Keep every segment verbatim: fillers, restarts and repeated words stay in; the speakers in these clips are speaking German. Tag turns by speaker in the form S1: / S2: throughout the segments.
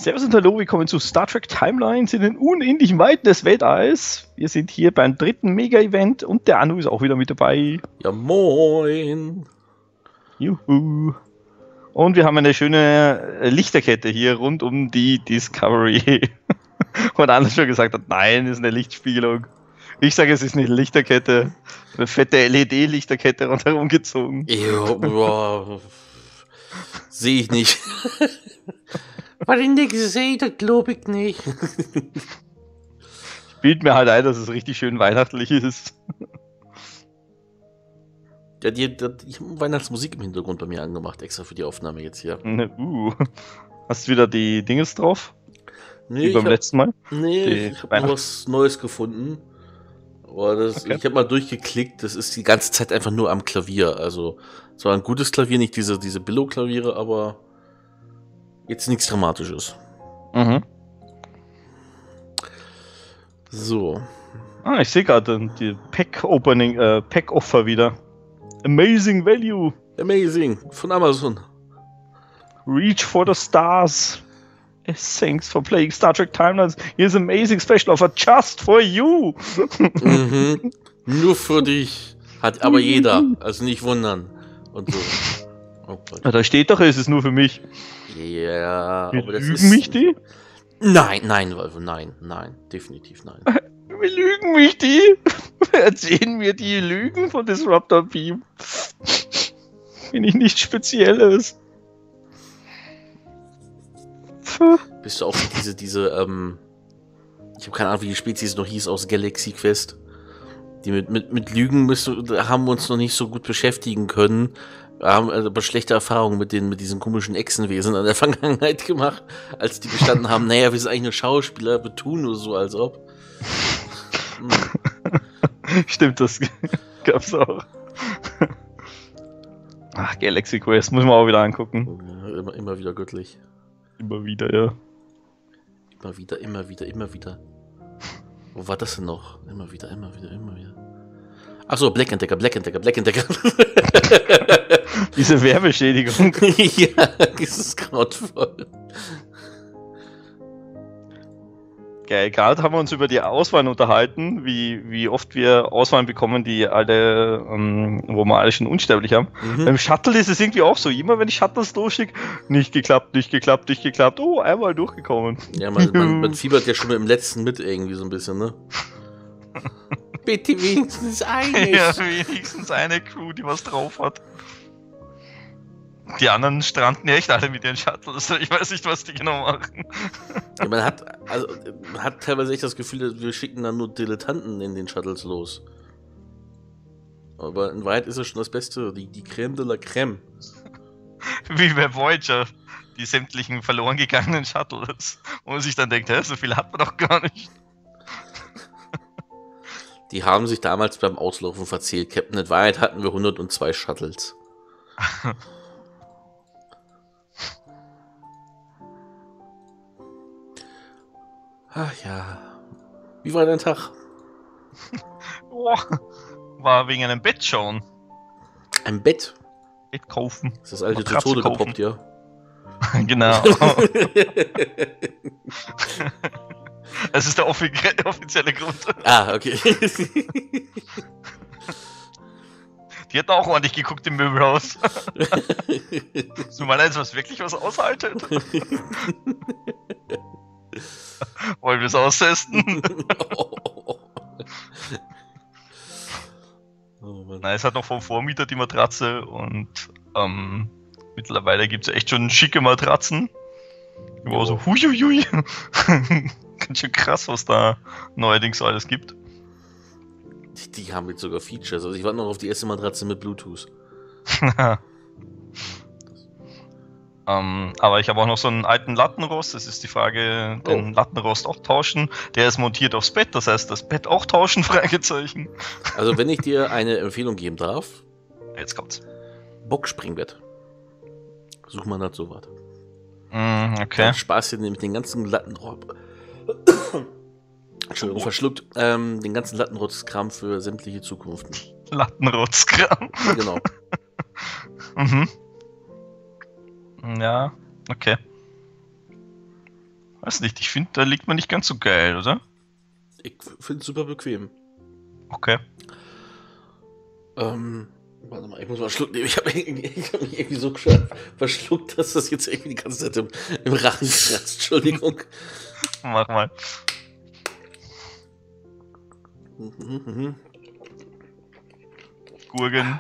S1: Servus und hallo, willkommen zu Star Trek Timelines in den unendlichen Weiten des Weltalls. Wir sind hier beim dritten Mega-Event und der Anu ist auch wieder mit dabei.
S2: Ja, moin.
S1: Juhu. Und wir haben eine schöne Lichterkette hier rund um die Discovery. Und Anu schon gesagt hat, nein, ist eine Lichtspiegelung. Ich sage, es ist eine Lichterkette. Eine fette L E D-Lichterkette rundherum gezogen.
S2: Ja, sehe ich nicht. Was ich nicht sehe, das glaube ich nicht.
S1: Ich bilde mir halt ein, dass es richtig schön weihnachtlich ist.
S2: Ja, die, die, ich habe Weihnachtsmusik im Hintergrund bei mir angemacht, extra für die Aufnahme jetzt hier.
S1: Uh. Hast du wieder die Dinges drauf?
S2: Nee,
S1: Wie beim
S2: hab,
S1: letzten Mal?
S2: Nee,
S1: die
S2: ich habe noch was Neues gefunden. Aber das, okay. Ich habe mal durchgeklickt, das ist die ganze Zeit einfach nur am Klavier. Also, zwar ein gutes Klavier, nicht diese, diese Billo-Klaviere, aber jetzt nichts Dramatisches.
S1: Mhm.
S2: So.
S1: Ah, ich sehe gerade die Pack-Opening, äh, Pack-Offer wieder. Amazing Value.
S2: Amazing. Von Amazon.
S1: Reach for the stars. Thanks for playing Star Trek Timelines. Here's amazing special offer just for you.
S2: Mhm. Nur für dich. Hat aber jeder. Also nicht wundern. Und so.
S1: Oh Gott. Da steht doch, es ist nur für mich.
S2: Ja,
S1: Wir
S2: aber das
S1: lügen
S2: ist...
S1: mich die?
S2: Nein, nein, Wolfo, nein, nein. Definitiv nein.
S1: Wir lügen mich die? Erzählen mir die Lügen von Disruptor Beam. Bin ich nichts Spezielles.
S2: Bist du auch diese, diese, ähm, ich habe keine Ahnung, wie die Spezies noch hieß aus Galaxy Quest. Die mit, mit, mit Lügen müssen, haben wir uns noch nicht so gut beschäftigen können. Wir haben aber schlechte Erfahrungen mit den, mit diesen komischen Echsenwesen in der Vergangenheit gemacht, als die gestanden haben, naja, wir sind eigentlich nur Schauspieler, wir tun nur so, als ob.
S1: Hm. Stimmt, das gab's auch. Ach, Galaxy Quest, muss man auch wieder angucken.
S2: Ja, immer, immer wieder göttlich.
S1: Immer wieder, ja.
S2: Immer wieder, immer wieder, immer wieder. Wo war das denn noch? Immer wieder, immer wieder, immer wieder. Achso, Black Entdecker, Black Entdecker, Black Entdecker.
S1: Diese Werbeschädigung.
S2: Ja, dieses grauenvoll.
S1: Geil, gerade haben wir uns über die Auswahlen unterhalten, wie, wie oft wir Auswahlen bekommen, die alle, ähm, wo wir alle schon unsterblich haben. Mhm. Beim Shuttle ist es irgendwie auch so, immer wenn ich Shuttles durchschicke, nicht geklappt, nicht geklappt, nicht geklappt, oh, einmal durchgekommen.
S2: Ja, man, man, man fiebert ja schon im letzten mit irgendwie so ein bisschen, ne? Bitte wenigstens eine.
S1: Ja, wenigstens eine Crew, die was drauf hat. Die anderen stranden ja echt alle mit ihren Shuttles. Ich weiß nicht, was die genau machen.
S2: Ja, man hat, also, man hat teilweise echt das Gefühl, wir schicken dann nur Dilettanten in den Shuttles los. Aber in Wahrheit ist es schon das Beste, die, die Crème de la Crème.
S1: Wie bei Voyager, die sämtlichen verloren gegangenen Shuttles. Wo man sich dann denkt, hä, so viel hat man doch gar nicht.
S2: Die haben sich damals beim Auslaufen verzählt. Captain, in Wahrheit hatten wir hundertzwei Shuttles. Ach ja. Wie war dein Tag?
S1: Oh, war wegen einem Bett schauen.
S2: Ein Bett?
S1: Bett kaufen.
S2: Ist das alte zu
S1: Matratze
S2: Tode
S1: kaufen.
S2: gepoppt, ja?
S1: Genau. Das ist der offi offizielle Grund.
S2: Ah, okay.
S1: Die hat auch ordentlich geguckt im Möbelhaus. So mal eins, was wirklich was aushaltet. Wollen wir es austesten?
S2: Oh,
S1: Nein, es hat noch vom Vormieter die Matratze und ähm, mittlerweile gibt es echt schon schicke Matratzen. Ich war so, huiuiui. Ganz schön krass, was da neuerdings so alles gibt.
S2: Die, die haben jetzt sogar Features. Also ich warte noch auf die erste Matratze mit Bluetooth.
S1: ähm, aber ich habe auch noch so einen alten Lattenrost. Das ist die Frage, den oh. Lattenrost auch tauschen. Der ist montiert aufs Bett, das heißt, das Bett auch tauschen, Fragezeichen.
S2: Also wenn ich dir eine Empfehlung geben darf.
S1: Jetzt kommt's.
S2: Boxspringbett. Such mal dazu was.
S1: Mm, okay.
S2: Dann Spaß hier mit den ganzen Lattenrost. Entschuldigung, verschluckt. Ähm, den ganzen Lattenrotzkram für sämtliche Zukunften.
S1: Lattenrotzkram?
S2: Genau.
S1: Mhm. Ja, okay. Weiß nicht, ich finde, da liegt man nicht ganz so geil, oder?
S2: Ich finde es super bequem.
S1: Okay.
S2: Ähm, warte mal, ich muss mal schlucken. Ich habe hab mich irgendwie so verschluckt, dass das jetzt irgendwie die ganze Zeit im, im Rachen kratzt. Entschuldigung.
S1: Mach mal.
S2: Mhm, mhm.
S1: Gurken.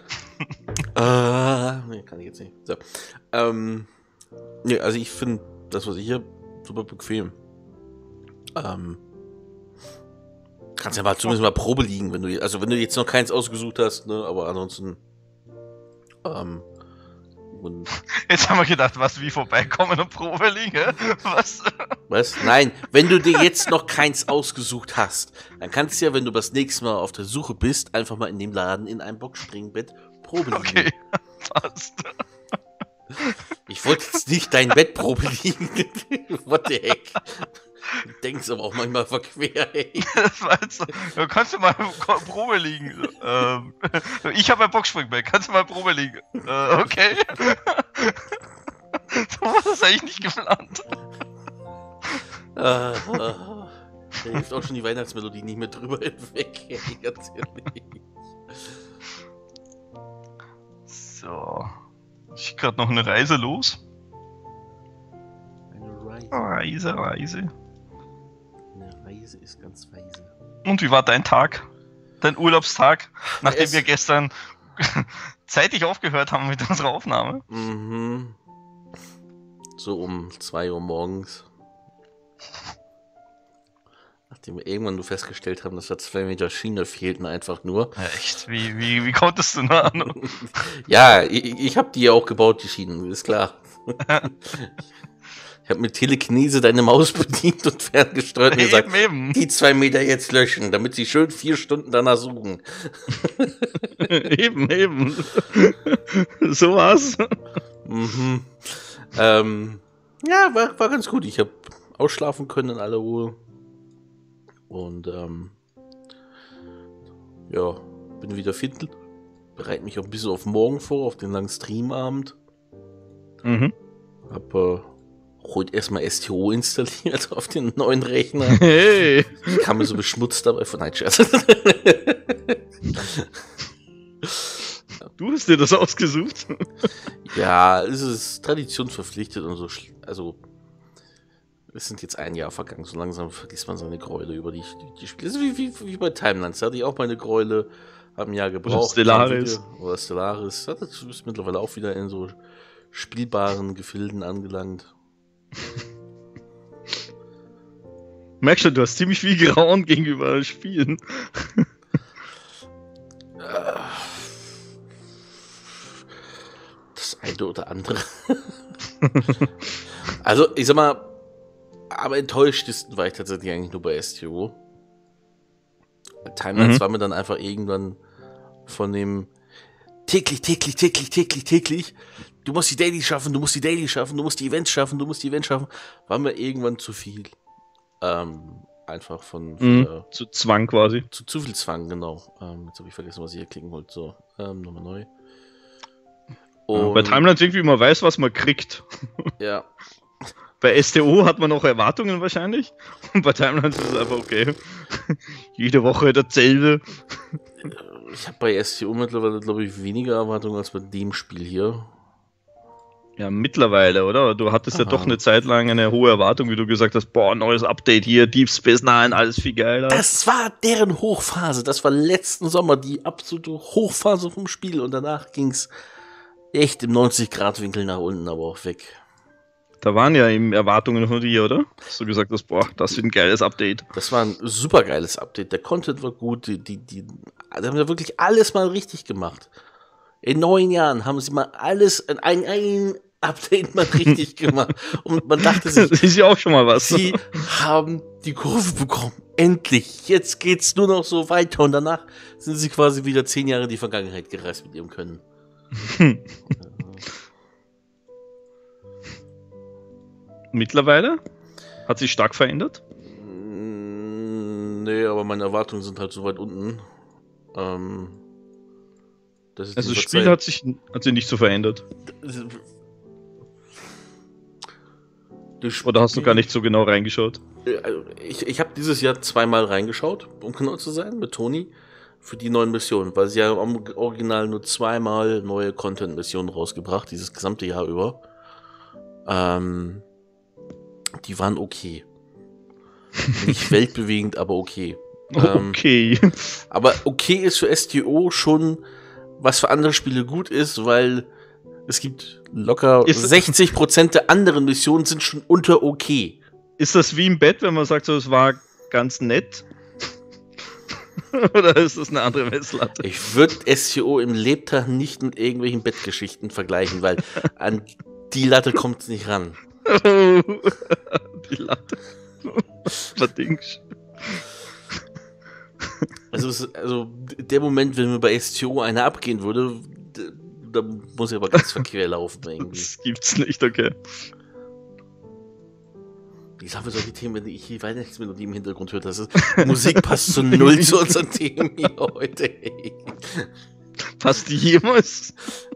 S2: Ah, nee, kann ich jetzt nicht. So. Ähm, nee, also ich finde das, was ich hier super bequem. Ähm, kannst ja mal zumindest mal Probe liegen, wenn du, also wenn du jetzt noch keins ausgesucht hast, ne, aber ansonsten, ähm, und
S1: Jetzt haben wir gedacht, was, wie vorbeikommen und Probe liegen, hä? Was?
S2: was? Nein, wenn du dir jetzt noch keins ausgesucht hast, dann kannst du ja, wenn du das nächste Mal auf der Suche bist, einfach mal in dem Laden in ein Boxspringbett Probe liegen.
S1: Okay, passt.
S2: Ich wollte jetzt nicht dein Bett Probe liegen. What the heck? Du denkst aber auch manchmal verquer, ey.
S1: Das war jetzt so, ja, kannst du mal Probe liegen? Ähm, ich habe ein Boxspringbett, kannst du mal Probe liegen? Äh, okay. So war das eigentlich nicht geplant.
S2: Ah, ah, da hilft auch schon die Weihnachtsmelodie nicht mehr drüber hinweg, ey, ganz ehrlich.
S1: So. Ich gerade noch eine Reise los.
S2: Eine Reise.
S1: Reise, Reise.
S2: Eine Reise ist ganz weise.
S1: Und wie war dein Tag? Dein Urlaubstag? Nachdem
S2: Es-
S1: wir gestern zeitig aufgehört haben mit unserer Aufnahme.
S2: Mhm. So um zwei Uhr morgens. Nachdem wir irgendwann nur festgestellt haben, dass da zwei Meter Schiene fehlten einfach nur.
S1: Ja, echt? Wie, wie, wie konntest du nur an?
S2: Ja, ich, ich habe die ja auch gebaut, die Schienen, ist klar. Ich habe mit Telekinese deine Maus bedient und ferngesteuert und gesagt,
S1: Eben, eben.
S2: die zwei Meter jetzt löschen, damit sie schön vier Stunden danach suchen.
S1: Eben, eben. So war's.
S2: Mhm. Ähm, ja, war, war ganz gut. Ich habe ausschlafen können in aller Ruhe. Und ähm, ja, bin wieder fit. Bereite mich auch ein bisschen auf morgen vor, auf den langen Streamabend.
S1: Mhm.
S2: Hab äh, heute erstmal S T O installiert auf den neuen Rechner.
S1: Hey.
S2: Ich kam mir so beschmutzt dabei von Nein, Scherz.
S1: Du hast dir das ausgesucht?
S2: Ja, es ist Tradition verpflichtet und so. schl- Also, es sind jetzt ein Jahr vergangen. So langsam vergisst man seine Gräule über die, die, die Spiele. Das ist wie, wie, wie bei Timelands. Da hatte ich auch meine Gräule. Haben ein Jahr gebraucht.
S1: Stellaris.
S2: Kein Video. Oder Stellaris. Ja, das ist mittlerweile auch wieder in so spielbaren Gefilden angelangt.
S1: Merkst du, du hast ziemlich viel Grauen gegenüber Spielen.
S2: Das eine oder andere. Also, ich sag mal, am enttäuschtesten war ich tatsächlich eigentlich nur bei S T O. Timelines
S1: Mhm.
S2: war mir dann einfach irgendwann von dem täglich, täglich, täglich, täglich, täglich, du musst die Daily schaffen, du musst die Daily schaffen, du musst die Events schaffen, du musst die Events schaffen, war mir irgendwann zu viel. Ähm, einfach von, von
S1: Mhm.
S2: der,
S1: Zu Zwang quasi.
S2: zu, zu viel Zwang, genau. Ähm, jetzt habe ich vergessen, was ich hier klicken wollte. So, ähm, nochmal neu.
S1: Ja, bei Timelines irgendwie man weiß, was man kriegt.
S2: Ja,
S1: Bei S T O hat man auch Erwartungen wahrscheinlich. Und bei Timelines ist es einfach okay. Jede Woche dasselbe.
S2: ich habe bei S T O mittlerweile, glaube ich, weniger Erwartungen als bei dem Spiel hier.
S1: Ja, mittlerweile, oder? Du hattest ja
S2: Aha.
S1: doch eine Zeit lang eine hohe Erwartung, wie du gesagt hast, boah, neues Update hier, Deep Space Nine, alles viel geiler.
S2: Das war deren Hochphase. Das war letzten Sommer die absolute Hochphase vom Spiel. Und danach ging es echt im neunzig Grad Winkel nach unten, aber auch weg.
S1: Da waren ja eben Erwartungen von dir, oder? Dass du gesagt hast, boah, das wird ein geiles Update.
S2: Das war ein super geiles Update. Der Content war gut. Die, die, die, die haben ja wirklich alles mal richtig gemacht. In neun Jahren haben sie mal alles in ein, ein Update mal richtig gemacht. Und man dachte sich,
S1: Das ist ja auch schon mal was.
S2: sie haben die Kurve bekommen. Endlich. Jetzt geht's nur noch so weiter. Und danach sind sie quasi wieder zehn Jahre in die Vergangenheit gereist mit ihrem Können.
S1: Mittlerweile? Hat sich stark verändert?
S2: Mm, Nee, aber meine Erwartungen sind halt so weit unten. Ähm, das ist
S1: Also das
S2: die
S1: Spiel
S2: Verzeih-
S1: hat sich, hat sich nicht so verändert. Oder hast du gar nicht so genau reingeschaut?
S2: Ich, ich habe dieses Jahr zweimal reingeschaut, um genau zu sein, mit Toni, für die neuen Missionen, weil sie ja im Original nur zweimal neue Content-Missionen rausgebracht, dieses gesamte Jahr über. Ähm, die waren okay. Nicht weltbewegend, aber okay. Ähm,
S1: Okay.
S2: aber okay ist für S T O schon, was für andere Spiele gut ist, weil es gibt locker
S1: Ist-
S2: sechzig Prozent der anderen Missionen sind schon unter okay.
S1: Ist das wie im Bett, wenn man sagt, so, es war ganz nett? Oder ist das eine andere Messlatte?
S2: Ich würde S T O im Lebtag nicht mit irgendwelchen Bettgeschichten vergleichen, weil an die Latte kommt es nicht ran.
S1: Die Latte. Verdingst.
S2: Also, es, also der Moment, wenn mir bei S T O einer abgehen würde, d- da muss ich aber ganz verquer laufen irgendwie.
S1: Das gibt's nicht, okay.
S2: Ich sage solche Themen, wenn ich die Weihnachtsmelodie im Hintergrund höre, das ist, Musik passt zu null zu unseren Themen hier heute. Ey.
S1: Passt die jemals?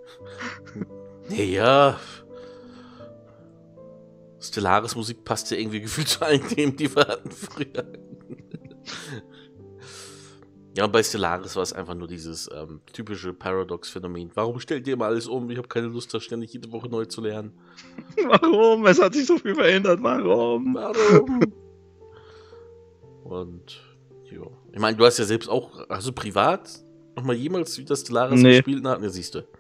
S2: Naja. Stellaris Musik passt ja irgendwie gefühlt zu allen Themen, die wir hatten früher. Ja, und bei Stellaris war es einfach nur dieses ähm, typische Paradox-Phänomen. Warum stellt ihr immer alles um? Ich habe keine Lust, das ständig jede Woche neu zu lernen.
S1: Warum? Es hat sich so viel verändert. Warum?
S2: Warum? Und, ja. Ich meine, du hast ja selbst auch, also privat, nochmal jemals wieder Stellaris
S1: Nee.
S2: gespielt? Na, ne, siehst du.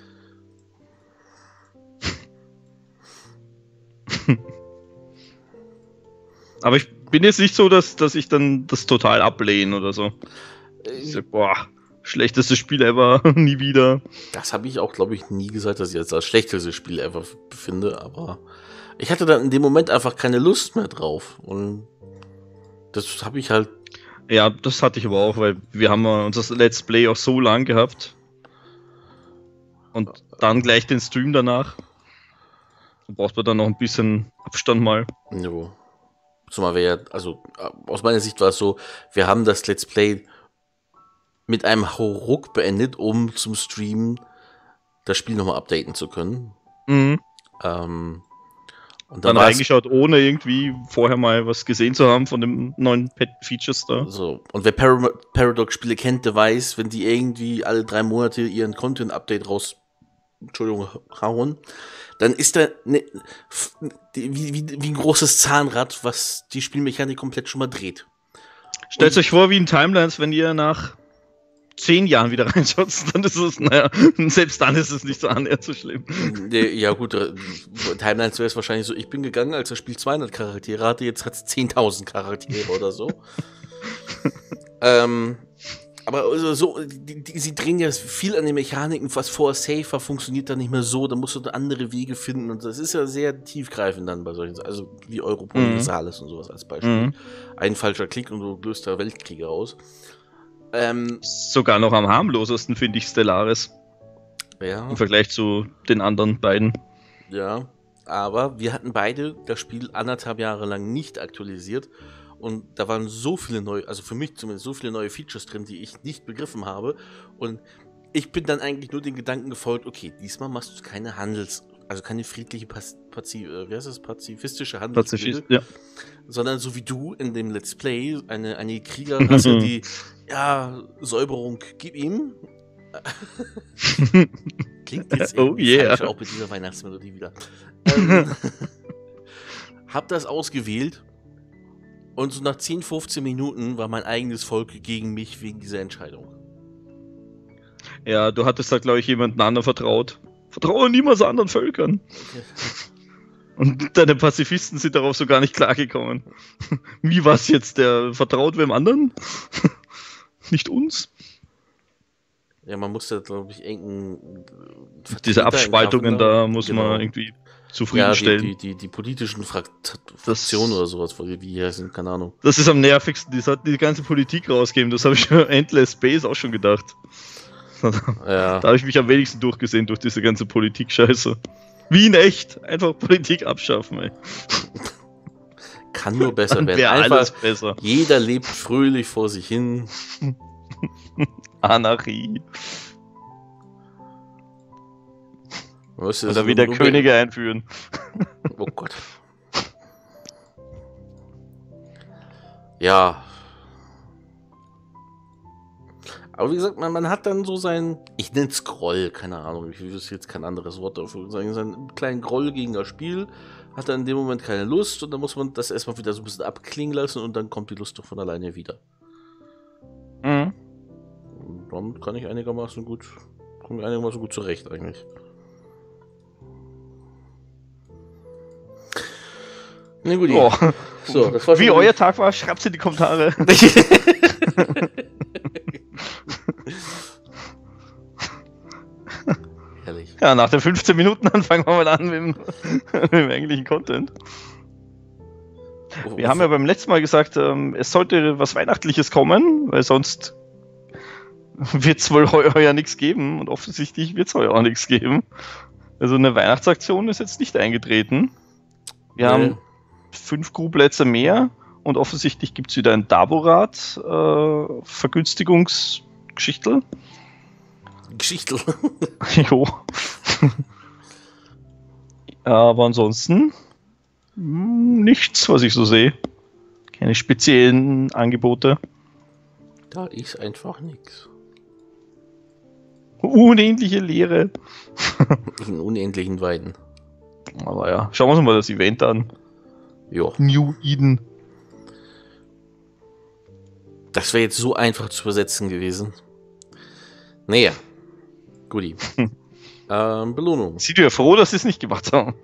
S1: Aber ich bin jetzt nicht so, dass, dass ich dann das total ablehne oder so. Ich sag, boah, schlechtestes Spiel ever, nie wieder.
S2: Das habe ich auch, glaube ich, nie gesagt, dass ich jetzt das schlechteste Spiel ever befinde, aber ich hatte dann in dem Moment einfach keine Lust mehr drauf. Und das habe ich halt.
S1: Ja, das hatte ich aber auch, weil wir haben ja unser Let's Play auch so lang gehabt. Und dann gleich den Stream danach. Da braucht man dann noch ein bisschen Abstand mal.
S2: Jo. Zumal wir ja, also aus meiner Sicht war es so, wir haben das Let's Play mit einem Hauruck beendet, um zum Stream das Spiel nochmal updaten zu können.
S1: Mhm.
S2: Ähm, und
S1: Dann
S2: dann, dann
S1: reingeschaut, ohne irgendwie vorher mal was gesehen zu haben von dem neuen Pet-Features da.
S2: so. Und wer Par Paradox-Spiele kennt, der weiß, wenn die irgendwie alle drei Monate ihren Content-Update raus, Entschuldigung, hauen, dann ist da ne, wie, wie, wie ein großes Zahnrad, was die Spielmechanik komplett schon mal dreht.
S1: Stellt euch vor, wie in Timelines, wenn ihr nach zehn Jahren wieder reinschaut, dann ist es, naja, selbst dann ist es nicht so annähernd so schlimm.
S2: Ja gut, Timelines wäre es wahrscheinlich so, ich bin gegangen, als das Spiel zweihundert Charaktere hatte, jetzt hat es zehntausend Charaktere oder so. ähm, aber also so, die, die, sie drehen ja viel an den Mechaniken, was vorher safe war, funktioniert dann nicht mehr so, da musst du andere Wege finden und das ist ja sehr tiefgreifend dann bei solchen, also wie Europol Universalis mhm. und sowas als Beispiel. Mhm. Ein falscher Klick und du löst da Weltkriege aus. Ähm,
S1: Sogar noch am harmlosesten finde ich Stellaris.
S2: Ja.
S1: Im Vergleich zu den anderen beiden.
S2: Ja, aber wir hatten beide das Spiel anderthalb Jahre lang nicht aktualisiert und da waren so viele neue, also für mich zumindest so viele neue Features drin, die ich nicht begriffen habe und ich bin dann eigentlich nur den Gedanken gefolgt, okay, diesmal machst du keine Handels, also keine friedliche, Pazif, wie heißt das, pazifistische Handelsspiele,
S1: ja.
S2: sondern so wie du in dem Let's Play eine, eine Kriegerrasse, die, ja, Säuberung, gib ihm. Klingt jetzt
S1: oh yeah.
S2: falsch, auch mit dieser Weihnachtsmelodie wieder. Ähm, hab das ausgewählt und so nach zehn, fünfzehn Minuten war mein eigenes Volk gegen mich wegen dieser Entscheidung.
S1: Ja, du hattest da, glaube ich, jemanden anderen vertraut. Vertraue niemals anderen Völkern. Okay. Und deine Pazifisten sind darauf so gar nicht klargekommen. Wie war's jetzt? Der vertraut wem anderen? Nicht uns?
S2: Ja, man muss ja, glaube ich, engen.
S1: Diese Abspaltungen da muss genau. man irgendwie zufriedenstellen.
S2: Ja, die, die, die, die politischen Frakt Fraktionen oder sowas, wie die heißen, keine Ahnung.
S1: Das ist am nervigsten. Die sollten die ganze Politik rausgeben. Das habe ich für Endless Space auch schon gedacht. Ja. Da habe ich mich am wenigsten durchgesehen durch diese ganze Politik-Scheiße. Wie in echt. Einfach Politik abschaffen, ey.
S2: Kann nur besser
S1: Dann
S2: werden.
S1: Einfach alles besser.
S2: Jeder lebt fröhlich vor sich hin.
S1: Anarchie.
S2: Was ist
S1: Oder wieder Könige einführen.
S2: Oh Gott. Ja. Aber wie gesagt, man, man hat dann so sein, ich nenne es Groll, keine Ahnung, ich wüsste jetzt kein anderes Wort dafür sagen, seinen kleinen Groll gegen das Spiel, hat dann in dem Moment keine Lust und dann muss man das erstmal wieder so ein bisschen abklingen lassen und dann kommt die Lust doch von alleine wieder.
S1: Mhm.
S2: Und dann kann ich einigermaßen gut, komme ich einigermaßen gut zurecht eigentlich. Na gut,
S1: oh.
S2: So, das war
S1: wie
S2: schon
S1: euer Tag war, schreibt's in die Kommentare.
S2: Herrlich.
S1: Ja, nach den fünfzehn Minuten dann fangen wir mal an mit dem, mit dem eigentlichen Content. Wir haben ja beim letzten Mal gesagt, ähm, es sollte was Weihnachtliches kommen, weil sonst wird es wohl heuer ja nichts geben und offensichtlich wird es heuer auch nichts geben. Also eine Weihnachtsaktion ist jetzt nicht eingetreten. Wir nee. haben fünf Crewplätze mehr und offensichtlich gibt es wieder ein Daborat äh, Vergünstigungsgeschichtel.
S2: Geschichtel.
S1: Jo. Aber ansonsten mh, nichts, was ich so sehe. Keine speziellen Angebote.
S2: Da ist einfach nichts.
S1: Unendliche Leere.
S2: In unendlichen Weiden.
S1: Aber ja, schauen wir uns mal das Event an.
S2: Jo.
S1: New Eden.
S2: Das wäre jetzt so einfach zu übersetzen gewesen. Naja. Guti. Hm. Ähm, Belohnung.
S1: Sind wir ja froh, dass sie es nicht gemacht haben.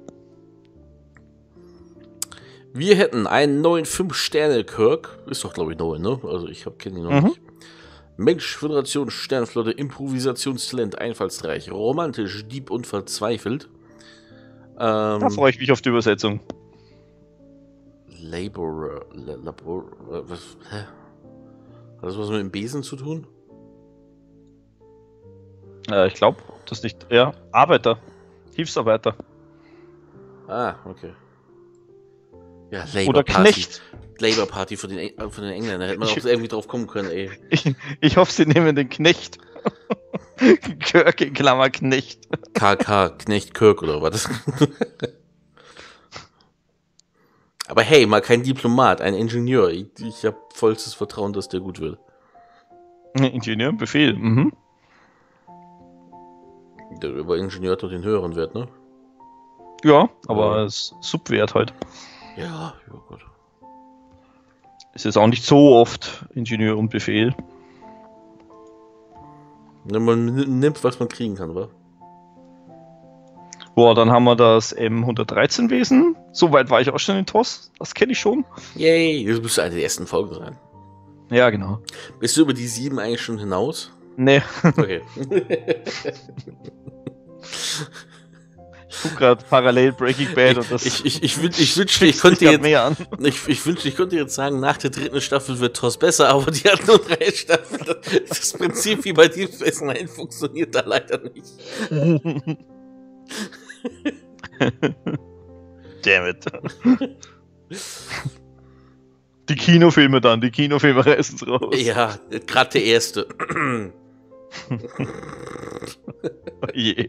S2: Wir hätten einen neuen fünf Sterne Kirk. Ist doch, glaube ich, neu, ne? Also ich kenne ihn noch mhm. nicht. Mensch, Föderation, Sternflotte, Improvisationstalent, einfallsreich, romantisch, deep und verzweifelt. Ähm,
S1: da freue ich mich auf die Übersetzung.
S2: Laborer. Labor, was, hä? Hat das was mit dem Besen zu tun?
S1: Äh, ich glaube, das nicht. Ja, Arbeiter. Hilfsarbeiter.
S2: Ah, okay. Ja, Labor
S1: Oder
S2: Party.
S1: Knecht.
S2: Labor Party von den, von den Engländern. Da hätte man auch irgendwie drauf kommen können, ey.
S1: Ich, ich hoffe, sie nehmen den Knecht. Kirk in Klammer Knecht.
S2: K K, Knecht Kirk oder was? Aber hey, mal kein Diplomat, ein Ingenieur. Ich, ich habe vollstes Vertrauen, dass der gut wird.
S1: Ingenieur, Befehl. Mhm.
S2: Der über Ingenieur hat doch den höheren Wert, ne?
S1: Ja, aber ja. Es ist Subwert halt.
S2: Ja, ja gut.
S1: Es ist auch nicht so oft Ingenieur und Befehl.
S2: Man nimmt, was man kriegen kann, oder?
S1: Boah, dann haben wir das M hundertdreizehn Wesen. Soweit war ich auch schon in T O S. Das kenne ich schon.
S2: Yay, das müsste eine der ersten Folgen sein.
S1: Ja, genau.
S2: Bist du über die sieben eigentlich schon hinaus?
S1: Nee.
S2: Okay.
S1: Ich gucke gerade parallel Breaking Bad und das.
S2: Ich, ich, ich, wün, ich wünschte, ich konnte jetzt. Mehr an. Ich, ich wünschte, ich könnte jetzt sagen, nach der dritten Staffel wird T O S besser, aber die hat nur drei Staffeln. Das Prinzip wie bei Deep Space Nine funktioniert da leider nicht.
S1: Damn it. Die Kinofilme dann, die Kinofilme reißen raus.
S2: Ja, gerade der erste.
S1: Oh je.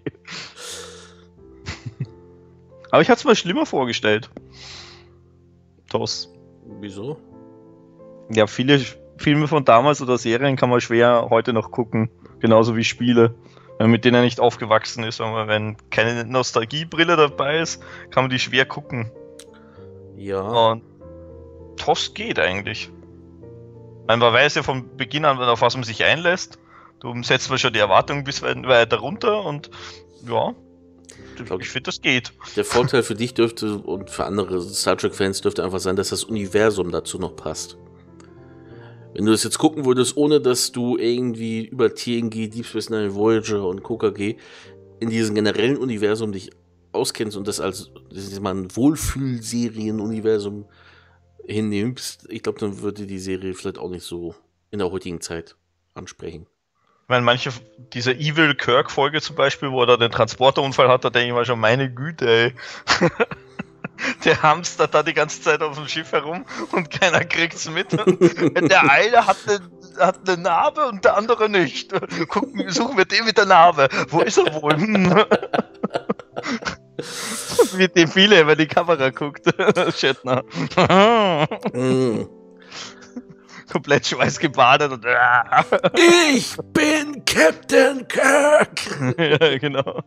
S1: Aber ich hatte es mir schlimmer vorgestellt. T O S.
S2: Wieso?
S1: Ja, viele Filme von damals oder Serien kann man schwer heute noch gucken. Genauso wie Spiele. Wenn man mit denen nicht aufgewachsen ist. Aber wenn keine Nostalgiebrille dabei ist, kann man die schwer gucken.
S2: Ja.
S1: Und T O S geht eigentlich. Man weiß ja von Beginn an, auf was man sich einlässt. Du setzt mal schon die Erwartungen bis weiter runter und ja, ich finde, das geht.
S2: Der Vorteil für dich dürfte und für andere Star Trek-Fans dürfte einfach sein, dass das Universum dazu noch passt. Wenn du das jetzt gucken würdest, ohne dass du irgendwie über T N G, Deep Space Nine, Voyager und K K G in diesem generellen Universum dich auskennst und das als das ist mal ein Wohlfühlserien-Universum hinnimmst, ich glaube, dann würde die Serie vielleicht auch nicht so in der heutigen Zeit ansprechen.
S1: Ich meine, manche, diese Evil Kirk-Folge zum Beispiel, wo er da den Transporterunfall hat, da denke ich mal schon, meine Güte, ey. Der hamstert da die ganze Zeit auf dem Schiff herum und keiner kriegt's mit. Der eine hat eine, hat eine Narbe und der andere nicht. Gucken, suchen wir den mit der Narbe. Wo ist er wohl? Mit dem viele über die Kamera guckt. Shatner. komplett schweißgebadet und
S2: ich bin Captain Kirk!
S1: Ja, genau.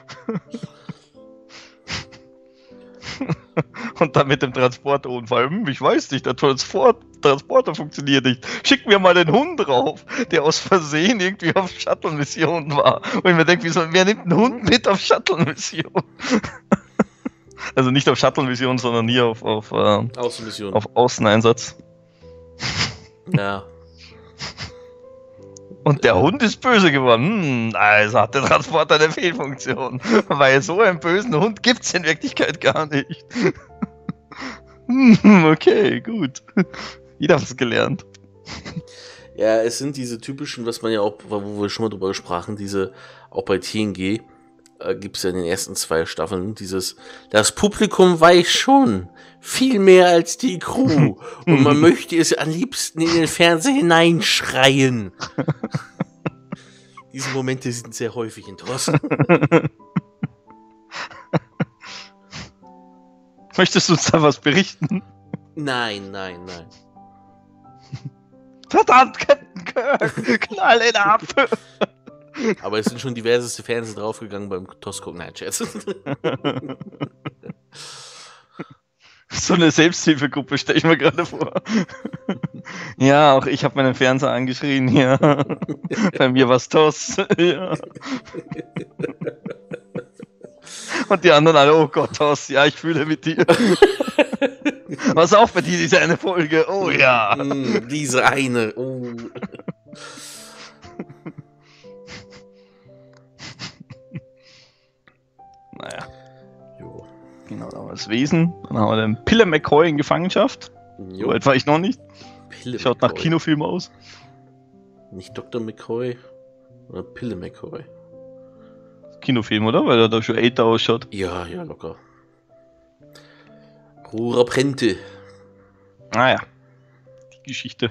S1: Und dann mit dem Transporterunfall. Hm, ich weiß nicht, der Transport, Transporter funktioniert nicht. Schick mir mal den Hund drauf, der aus Versehen irgendwie auf Shuttle-Mission war. Und ich mir denke, wieso, wer nimmt einen Hund mit auf Shuttle-Mission? Also nicht auf Shuttle-Mission, sondern hier auf, auf, äh,
S2: Außenmission.
S1: auf Außeneinsatz.
S2: Ja.
S1: Und der Hund ist böse geworden. Hm, also hat der Transporter eine Fehlfunktion. Weil so einen bösen Hund gibt es in Wirklichkeit gar nicht. Hm, okay, gut. Wieder was gelernt.
S2: Ja, es sind diese typischen, was man ja auch, wo wir schon mal drüber sprachen, diese, auch bei T N G, äh, gibt es ja in den ersten zwei Staffeln dieses, das Publikum weiß schon viel mehr als die Crew und man möchte es am liebsten in den Fernseher hineinschreien. Diese Momente sind sehr häufig in Thorsten.
S1: Möchtest du uns da was berichten?
S2: Nein, nein, nein.
S1: Verdammt, Captain Kirk! Knall ihn ab!
S2: Aber es sind schon diverseste Fernseher draufgegangen beim Tosco. Nein, Scherz.
S1: So eine Selbsthilfegruppe stelle ich mir gerade vor. Ja, auch ich habe meinen Fernseher angeschrien. Ja. Bei mir war's Toss. Ja. Und die anderen alle, oh Gott, Toss, ja, ich fühle mit dir. Was auch bei dir, diese eine Folge, oh ja.
S2: Mm, diese eine, oh.
S1: Naja.
S2: Jo.
S1: Genau, da haben wir das Wesen. Dann haben wir den Pille McCoy in Gefangenschaft.
S2: Jo.
S1: So weit war ich noch nicht.
S2: Pille
S1: Schaut
S2: McCoy.
S1: nach Kinofilm aus.
S2: Nicht Doktor McCoy oder Pille McCoy.
S1: Kinofilm, oder? Weil er da schon älter ausschaut.
S2: Ja, ja, locker. Rura Prente.
S1: Naja. Die Geschichte.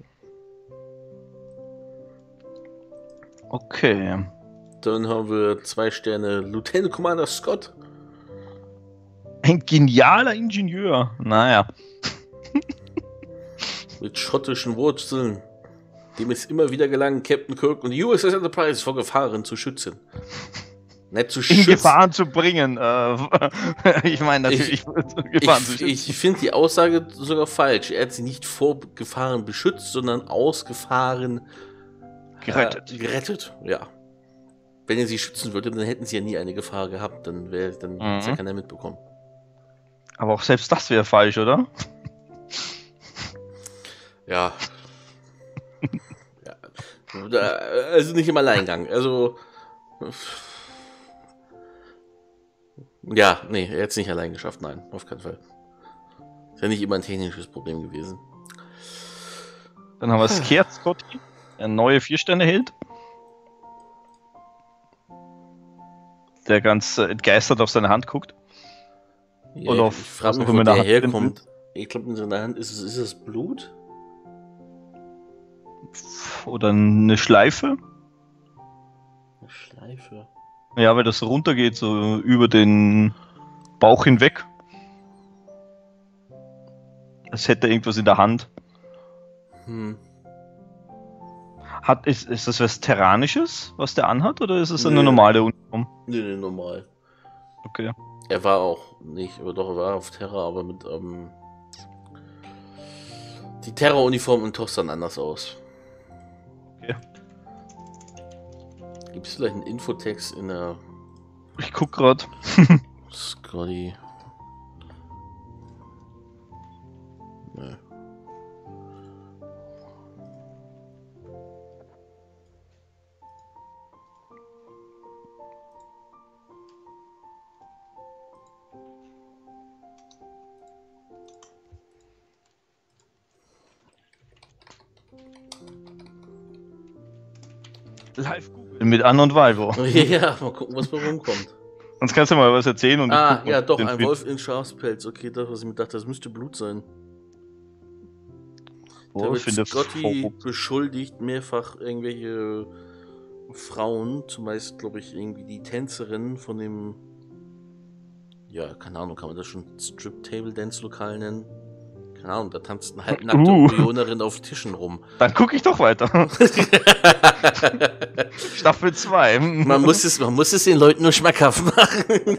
S1: Okay.
S2: Dann haben wir zwei Sterne Lieutenant Commander Scott.
S1: Ein genialer Ingenieur. Naja.
S2: Mit schottischen Wurzeln. Dem es immer wieder gelang, Captain Kirk und die U S S Enterprise vor Gefahren zu schützen. Nicht zu
S1: In
S2: schützen.
S1: Gefahren zu bringen. Äh, ich meine natürlich,
S2: Ich-
S1: Gefahren zu
S2: Ich,
S1: schützen.
S2: ich finde die Aussage sogar falsch. Er hat sie nicht vor Gefahren beschützt, sondern aus Gefahren
S1: Gerettet.
S2: Äh, gerettet, ja. Wenn er sie schützen würde, dann hätten sie ja nie eine Gefahr gehabt. Dann wäre dann
S1: Mhm.
S2: hätte ja keiner mitbekommen.
S1: Aber auch selbst das wäre falsch, oder?
S2: Ja. ja. Da, also nicht im Alleingang. Also. Ja, nee, er hat es nicht allein geschafft. Nein, auf keinen Fall. Ist ja nicht immer ein technisches Problem gewesen.
S1: Dann haben wir Scared Scotty, der neue Vier-Sterne-Held. Der ganz äh, entgeistert auf seine Hand guckt.
S2: Ja,
S1: Und auf-
S2: ich frage mich,
S1: was auch
S2: wo
S1: immer in der
S2: der
S1: Hand
S2: herkommt. Ich glaube, in seiner Hand ist es, ist es Blut?
S1: Oder eine Schleife.
S2: Eine Schleife.
S1: Ja, weil das so runtergeht, so über den Bauch hinweg. Als hätte er irgendwas in der Hand.
S2: Hm.
S1: Hat, ist, ist das was Terranisches, was der anhat, oder ist es
S2: Nö.
S1: eine normale Uniform?
S2: Nee, nee, normal.
S1: Okay.
S2: Er war auch nicht, aber doch, er war auf Terra, aber mit, ähm. Die Terra-Uniform in Toss dann anders aus.
S1: Okay.
S2: Gibt es vielleicht einen Infotext in der
S1: Ich guck grad.
S2: Scotty? Nö.
S1: Live googeln mit An und Valvo.
S2: Ja, mal gucken, was bei rumkommt.
S1: Sonst kannst du mal was erzählen und ich
S2: Ah,
S1: guck mal
S2: ja, doch,
S1: den
S2: ein
S1: Film.
S2: Wolf in Schafspelz. Okay, das, was ich mir dachte, das müsste Blut sein. Da
S1: Wolf in
S2: wird
S1: der
S2: Scotty
S1: Vorrufe.
S2: beschuldigt, mehrfach irgendwelche Frauen, zumeist, glaube ich, irgendwie die Tänzerin von dem, ja, keine Ahnung, kann man das schon Strip-Table-Dance-Lokal nennen? Keine Ahnung, da tanzt eine halbnackte
S1: Uh.
S2: Orionerin auf Tischen rum.
S1: Dann gucke ich doch weiter. Staffel zwei.
S2: Man muss es, man muss es den Leuten nur schmackhaft machen.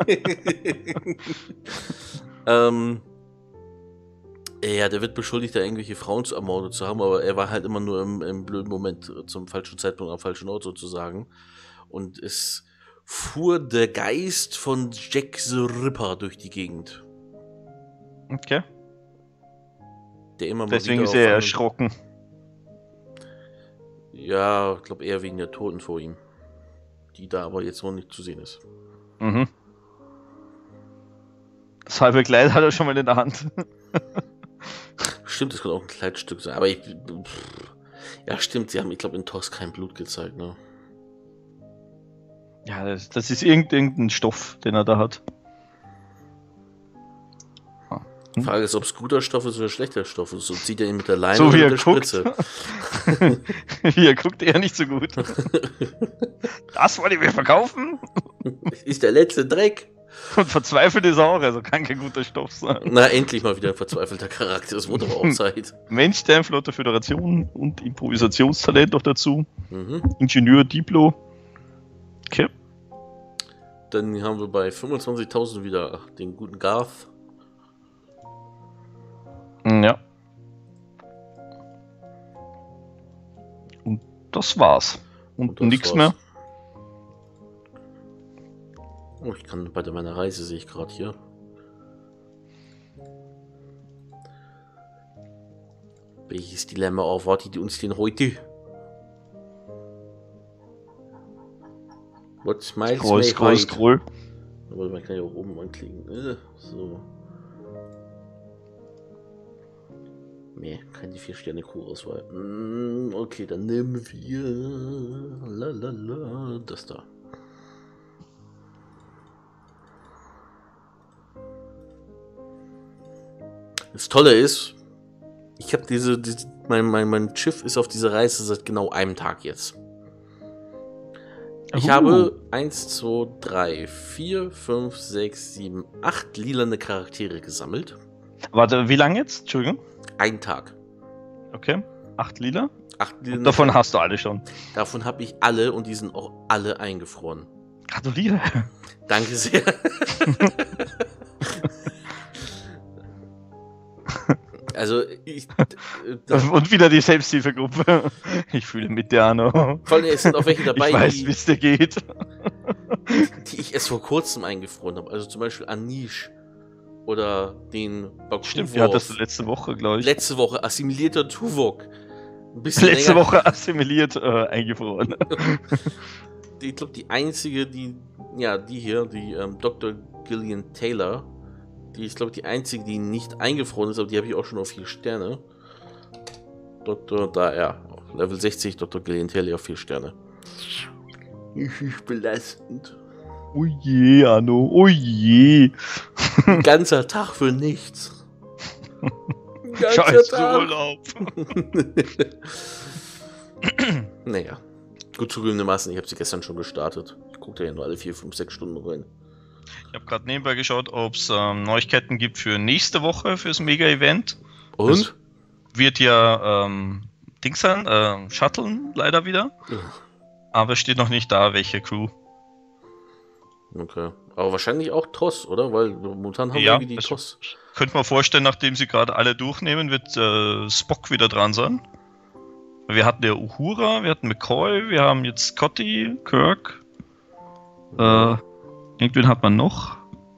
S2: ähm, ja, der wird beschuldigt, da irgendwelche Frauen zu ermordet zu haben, aber er war halt immer nur im, im blöden Moment zum falschen Zeitpunkt am falschen Ort sozusagen. Und es fuhr der Geist von Jack the Ripper durch die Gegend.
S1: Okay.
S2: Der immer mal
S1: Deswegen
S2: wieder
S1: ist er
S2: auf
S1: erschrocken.
S2: Ja, ich glaube eher wegen der Toten vor ihm. Die da aber jetzt noch nicht zu sehen ist.
S1: Mhm. Das halbe Kleid hat er schon mal in der Hand.
S2: Stimmt, das könnte auch ein Kleidstück sein. Aber ich. Pff, ja, stimmt, sie haben, ich glaube, in Toss kein Blut gezeigt, ne?
S1: Ja, das, das ist irgendein Stoff, den er da hat.
S2: Die Frage ist, ob es guter Stoff ist oder schlechter Stoff ist. So zieht er ihn mit der Leine
S1: So
S2: oder
S1: wie
S2: mit
S1: er
S2: der
S1: guckt.
S2: Spritze.
S1: Wie er guckt, eher nicht so gut. Das wollt ihr mir verkaufen?
S2: Ist der letzte Dreck.
S1: Und verzweifelt ist er auch, also kann kein guter Stoff sein.
S2: Na, endlich mal wieder ein verzweifelter Charakter. Das wurde aber auch Zeit.
S1: Mensch, der Flotte Föderation und Improvisationstalent noch dazu.
S2: Mhm.
S1: Ingenieur Diplo. Okay.
S2: Dann haben wir bei fünfundzwanzigtausend wieder den guten Garth.
S1: Ja. Und das war's. Und,
S2: Und das
S1: nichts
S2: war's.
S1: mehr.
S2: Oh, ich kann bei der- meiner Reise, sehe ich gerade hier. Welches Dilemma erwartet uns denn heute? What smiles
S1: Scroll,
S2: may
S1: scroll,
S2: hide?
S1: scroll.
S2: Aber man kann ja auch oben anklicken. Äh, So. Nee, keine vier Sterne Crew-Auswahl. Mm, okay, dann nehmen wir lalala, das da. Das Tolle ist, ich habe diese, diese mein, mein, mein Schiff ist auf dieser Reise seit genau einem Tag jetzt. Ich
S1: Uh.
S2: habe eins, zwei, drei, vier, fünf, sechs, sieben, acht lilane Charaktere gesammelt.
S1: Warte, wie lange jetzt? Entschuldigung.
S2: Ein Tag.
S1: Okay. Acht Lila.
S2: Acht lilane
S1: Und davon hast du alle schon.
S2: Davon habe ich alle und die sind auch alle eingefroren.
S1: Gratuliere.
S2: Danke sehr. Also, ich. äh, das-
S1: Und wieder die Selbsthilfegruppe. Ich fühle mit dir, Arno.
S2: Vor allem, es sind auch welche dabei,
S1: Ich weiß,
S2: die,
S1: wie es dir geht.
S2: die ich erst vor kurzem eingefroren habe. Also zum Beispiel Anish oder den Bakuworf.
S1: Stimmt, die hattest du letzte Woche, glaube ich.
S2: Letzte Woche assimilierter Tuvok. Ein bisschen
S1: Letzte
S2: länger.
S1: Woche assimiliert äh, eingefroren.
S2: Ich glaube, die einzige, die, ja, die hier, die ähm, Doktor Gillian Taylor, die ist, glaube ich, die einzige, die nicht eingefroren ist, aber die habe ich auch schon auf vier Sterne. Doktor, da, ja, auf Level sechzig, Doktor Gillian Taylor auf vier Sterne. Das ist belastend.
S1: Oh je, Arno, oh je.
S2: Ein ganzer Tag für nichts. Ein ganzer
S1: Scheiß
S2: Tag.
S1: Urlaub.
S2: Naja, gut zugegebenermaßen, ich habe sie gestern schon gestartet. Ich gucke da ja nur alle vier, fünf, sechs Stunden rein.
S1: Ich habe gerade nebenbei geschaut, ob es ähm, Neuigkeiten gibt für nächste Woche fürs Mega-Event.
S2: Und?
S1: Wird ja ähm, Dings sein, äh, Shuttlen leider wieder. Aber steht noch nicht da, welche Crew.
S2: Okay. Aber wahrscheinlich auch T O S, oder? Weil momentan haben
S1: Ja,
S2: wir die
S1: es-
S2: T O S.
S1: Könnte man vorstellen, nachdem sie gerade alle durchnehmen, wird äh, Spock wieder dran sein. Wir hatten ja Uhura, wir hatten McCoy, wir haben jetzt Scotty, Kirk. Äh, irgendwen hat man noch.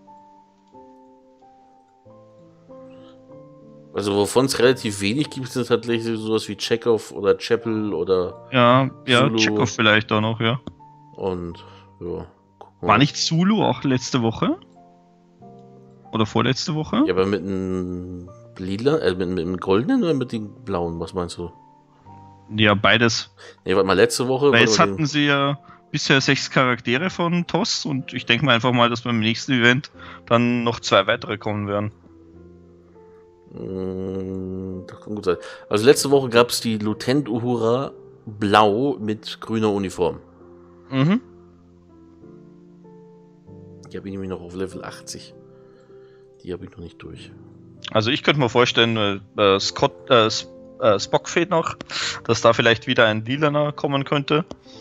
S2: Also wovon es relativ wenig gibt, sind tatsächlich sowas wie Chekhov oder Chapel oder
S1: Ja, ja,
S2: Zulu.
S1: Chekhov vielleicht auch noch, ja.
S2: und ja. gucken wir
S1: War
S2: mal.
S1: nicht Zulu auch letzte Woche? Oder vorletzte Woche?
S2: Ja, aber mit einem lila, äh, mit, mit einem goldenen oder mit dem blauen, was meinst du?
S1: Ja, beides.
S2: Ne, warte mal, letzte Woche.
S1: Weil
S2: warte
S1: jetzt
S2: mal, den-
S1: hatten sie ja bisher sechs Charaktere von T O S und ich denke mal einfach mal, dass beim nächsten Event dann noch zwei weitere kommen werden.
S2: Mm, Das kann gut sein. Also letzte Woche gab es die Lieutenant Uhura blau mit grüner Uniform.
S1: Mhm.
S2: Die habe ich nämlich noch auf Level achtzig. Die habe ich noch nicht durch.
S1: Also ich könnte mir vorstellen, äh, Scott, äh, äh, Spock fehlt noch, dass da vielleicht wieder ein Lilaner kommen könnte.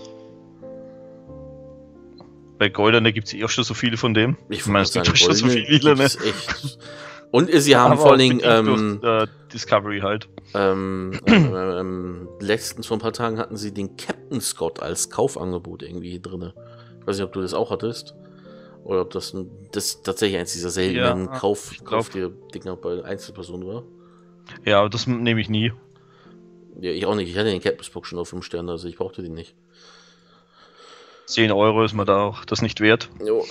S1: Bei Goldene gibt es eh auch schon so viele von dem.
S2: Ich,
S1: ich meine, es gibt schon so viele Lilane.
S2: Echt. Und sie haben vor allen Dingen ähm,
S1: durch, äh, Discovery halt.
S2: Ähm, ähm, ähm, letztens vor ein paar Tagen hatten sie den Captain Scott als Kaufangebot irgendwie hier drin. Ich weiß nicht, ob du das auch hattest. Oder ob das, ein, das tatsächlich eins dieser seltenen ja, Kauf, Kauf der Dinger bei Einzelpersonen war.
S1: Ja, aber das nehme ich nie.
S2: Ja, ich auch nicht. Ich hatte den Captain Spock schon auf fünf Sterne, also ich brauchte den nicht.
S1: zehn Euro ist mir da auch das nicht wert.
S2: Jo.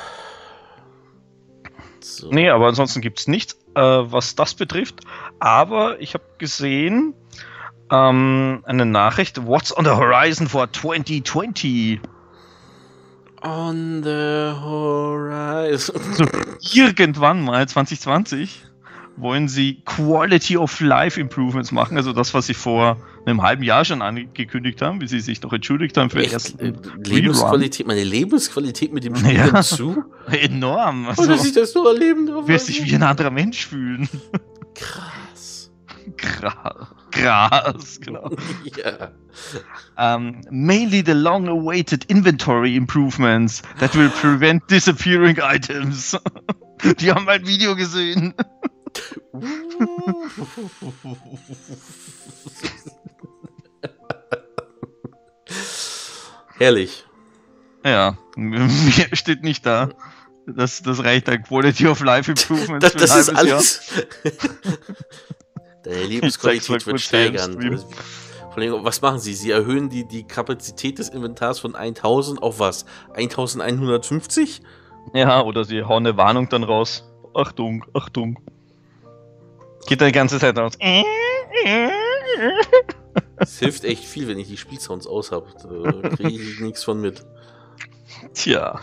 S2: So.
S1: Nee, aber ansonsten gibt es nichts, äh, was das betrifft. Aber ich habe gesehen, ähm, eine Nachricht, What's on the horizon for twenty twenty?
S2: On the horizon.
S1: So, irgendwann mal, zwanzig zwanzig, wollen sie Quality of Life Improvements machen. Also das, was sie vor einem halben Jahr schon angekündigt haben, wie sie sich doch entschuldigt haben für den ersten
S2: Lebensqualität, meine Lebensqualität mit dem Spiel
S1: ja,
S2: zu.
S1: Enorm.
S2: Also, dass ich das nur erleben darf.
S1: Du wirst dich wie ein anderer Mensch fühlen.
S2: Krass.
S1: Krass. Krass, genau.
S2: Ja.
S1: Um, mainly the long-awaited inventory improvements that will prevent disappearing items. Die haben ein Video gesehen.
S2: Herrlich.
S1: Ja, mir steht nicht da. Das, das reicht an Quality of Life Improvements.
S2: Das, das ist alles. Deine Lebensqualität wird steigern. Was machen sie? Sie erhöhen die, die Kapazität des Inventars von tausend auf was? eintausendeinhundertfünfzig?
S1: Ja, oder sie hauen eine Warnung dann raus. Achtung, Achtung. Geht dann die ganze Zeit raus.
S2: Es hilft echt viel, wenn ich die Spielsounds aus habe. Da kriege ich nichts von mit.
S1: Tja.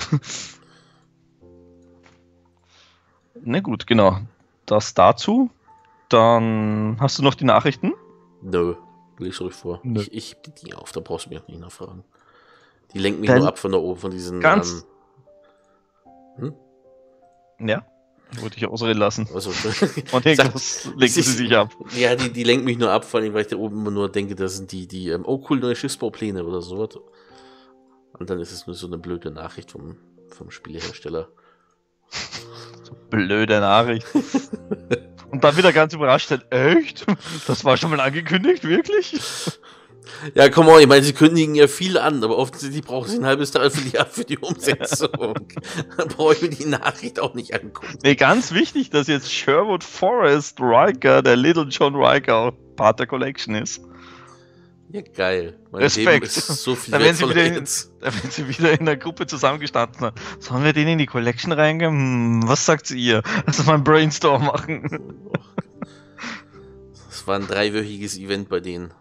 S1: Na gut, genau. Das dazu. Dann hast du noch die Nachrichten?
S2: Nö, leg ruhig vor.
S1: Nö.
S2: Ich, ich die Dinge auf, da brauchst du mich auch nicht nachfragen. Die lenken mich
S1: Dann
S2: nur ab von da oben, von diesen...
S1: Ganz...
S2: Ähm,
S1: hm? Ja, wollte ich ausreden lassen.
S2: Also,
S1: und irgendwas lenken sie sich ab.
S2: Ja, die, die lenken mich nur ab, vor allem, weil ich da oben immer nur denke, das sind die, die ähm, oh cool, neue Schiffsbaupläne oder so. Und dann ist es nur so eine blöde Nachricht vom, vom Spielehersteller.
S1: So blöde Nachricht. Und dann wieder ganz überrascht sein, echt? Das war schon mal angekündigt, wirklich?
S2: Ja, komm on, ich meine, sie kündigen ja viel an, aber offensichtlich brauchen sie ein halbes Dreivierteljahr für die Umsetzung. Dann brauche ich mir die Nachricht auch nicht angucken.
S1: Nee, ganz wichtig, dass jetzt Sherwood Forest Riker, der Little John Riker, Part der Collection ist.
S2: Ja, geil. Mein
S1: Respekt.
S2: Leben ist so viel
S1: da werden, sie wieder in,
S2: jetzt.
S1: da werden sie wieder in der Gruppe zusammengestanden. Sollen wir den in die Collection reingehen? Hm, was sagt ihr? Lass uns mal ein Brainstorm machen.
S2: Das war ein dreiwöchiges Event bei denen.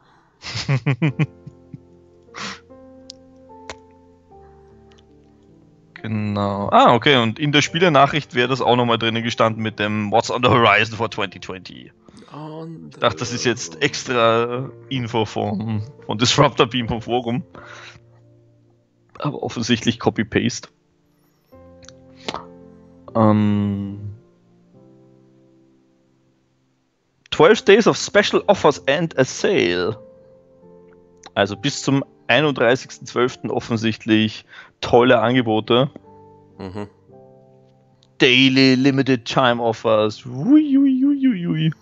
S1: Genau. Ah, okay. Und in der Spielernachricht wäre das auch nochmal drinnen gestanden mit dem What's on the Horizon for twenty twenty. Ich dachte, das ist jetzt extra Info von, von Disruptor Beam vom Forum. Aber offensichtlich Copy-Paste. Ähm... twelve Days of Special Offers and a Sale. Also bis zum einunddreißigsten zwölften offensichtlich tolle Angebote.
S2: Mhm.
S1: Daily Limited Time Offers. Ui, ui, ui, ui, ui.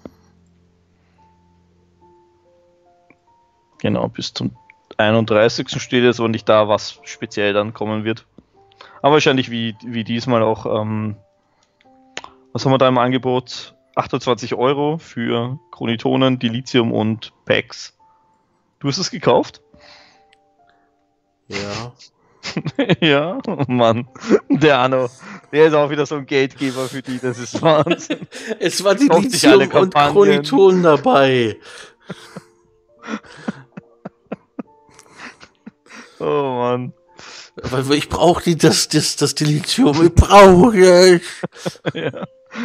S1: Genau, bis zum einunddreißigsten steht jetzt aber nicht da, was speziell dann kommen wird. Aber wahrscheinlich wie, wie diesmal auch, ähm, was haben wir da im Angebot? achtundzwanzig Euro für Chronitonen, Dilithium und Packs. Du hast es gekauft?
S2: Ja.
S1: Ja, oh Mann. Der Arno, der ist auch wieder so ein Gatekeeper für die, das ist Wahnsinn.
S2: Es war Dilithium und Chronitonen dabei.
S1: Oh Mann.
S2: Weil ich brauche die, das, das, das Dilithium, ich brauche es.
S1: Ja.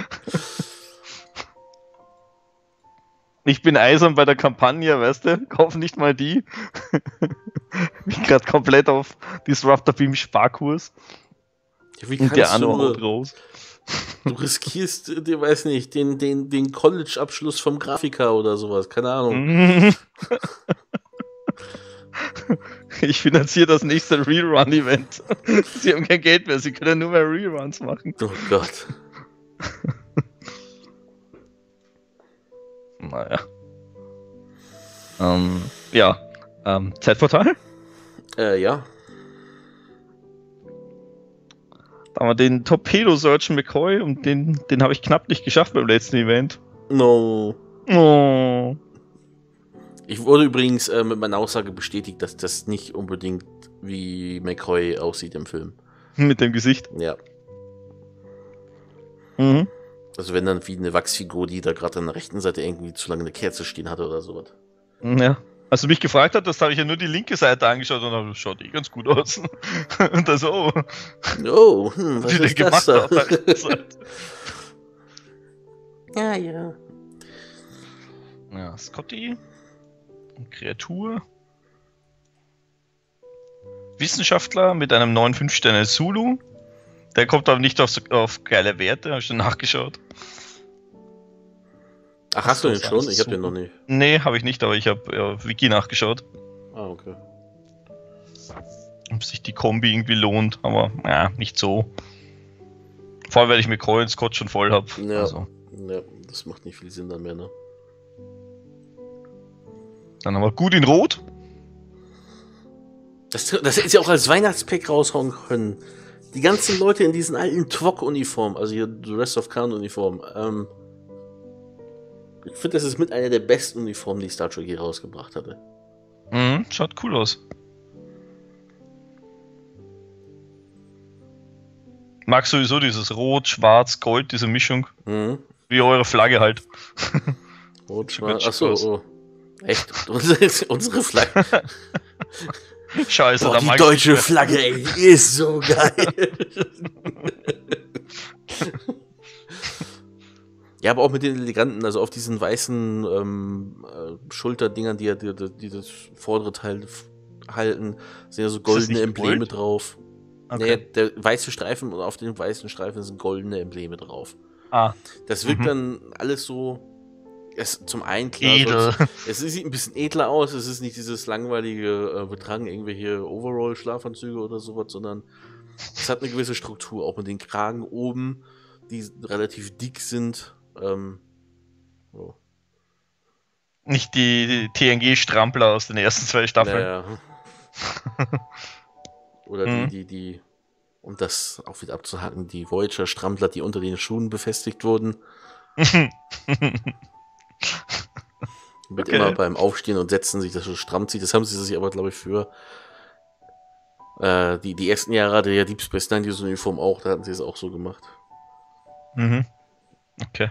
S1: Ich bin eisern bei der Kampagne, weißt du? Kauf nicht mal die. Ich bin gerade komplett auf Disruptor Beam Sparkurs.
S2: Ja, wie
S1: und der Arno
S2: nur,
S1: haut raus.
S2: Du riskierst, ich weiß nicht, den, den, den College-Abschluss vom Grafiker oder sowas, keine Ahnung.
S1: Ich finanziere das nächste Rerun-Event. Sie haben kein Geld mehr, sie können nur mehr Reruns machen.
S2: Oh Gott.
S1: Naja. Ähm, ja. Ähm, Zeitportal?
S2: Äh, ja.
S1: Da haben wir den Torpedo-Surgeon McCoy und den, den habe ich knapp nicht geschafft beim letzten Event.
S2: No.
S1: Oh.
S2: Ich wurde übrigens äh, mit meiner Aussage bestätigt, dass das nicht unbedingt wie McCoy aussieht im Film.
S1: Mit dem Gesicht.
S2: Ja.
S1: Mhm.
S2: Also wenn dann wie eine Wachsfigur, die da gerade an der rechten Seite irgendwie zu lange eine Kerze stehen hatte oder sowas.
S1: Ja. Als du mich gefragt hast, das habe ich ja nur die linke Seite angeschaut und das schaut eh ganz gut aus. Und das so.
S2: Oh, hm, was ist das da?
S1: Hat.
S2: Ja, ja.
S1: Ja, Scotty. Kreatur. Wissenschaftler mit einem neuen fünf Sterne Zulu. Der kommt aber nicht auf, auf geile Werte, habe ich schon nachgeschaut.
S2: Ach, hast du den schon? Ich habe den noch nicht.
S1: Nee, habe ich nicht, aber ich habe ja, Wiki nachgeschaut.
S2: Ah, okay.
S1: Ob sich die Kombi irgendwie lohnt, aber ja, nicht so. Vor allem, weil ich mit Coy und Scott schon voll habe.
S2: Ja.
S1: Also.
S2: Ja, das macht nicht viel Sinn dann mehr, ne?
S1: Dann haben wir gut in Rot.
S2: Das, das hätte sie auch als Weihnachtspack raushauen können. Die ganzen Leute in diesen alten Twok-Uniformen, also hier The Rest of Khan-Uniform. Ähm, ich finde, das ist mit einer der besten Uniformen, die Star Trek hier rausgebracht hatte.
S1: Mhm, schaut cool aus. Mag sowieso dieses Rot, Schwarz, Gold, diese Mischung.
S2: Mhm.
S1: Wie eure Flagge halt.
S2: Rot, Schwarz. Achso, oh. Echt? Unsere, unsere Flagge.
S1: Scheiße,
S2: Boah,
S1: da
S2: die
S1: mag
S2: deutsche
S1: ich
S2: Flagge, ey, die ist so geil. Ja, aber auch mit den eleganten, also auf diesen weißen ähm, äh, Schulterdingern, die ja die, die, die das vordere Teil f- halten, sind ja so goldene Embleme
S1: Gold?
S2: drauf.
S1: Okay.
S2: Nee, der weiße Streifen und auf den weißen Streifen sind goldene Embleme drauf.
S1: Ah.
S2: Das wirkt
S1: Mhm.
S2: dann alles so. Es, zum einen klar,
S1: Edel.
S2: soll's- es sieht ein bisschen edler aus, es ist nicht dieses langweilige, äh, wir tragen irgendwelche Overall-Schlafanzüge oder sowas, sondern es hat eine gewisse Struktur, auch mit den Kragen oben, die relativ dick sind. Ähm, so.
S1: Nicht die, die T N G-Strampler aus den ersten zwei Staffeln.
S2: Naja. Oder
S1: Mhm.
S2: die, die, die, um das auch wieder abzuhaken, die Voyager-Strampler, die unter den Schuhen befestigt wurden. Mit
S1: Okay.
S2: immer beim Aufstehen und Setzen sich das so stramm zieht. Das haben sie sich aber, glaube ich, für äh, die, die ersten Jahre hatte ja Deep Space Nine diese Uniform auch, da hatten sie es auch so gemacht.
S1: Mhm. Okay.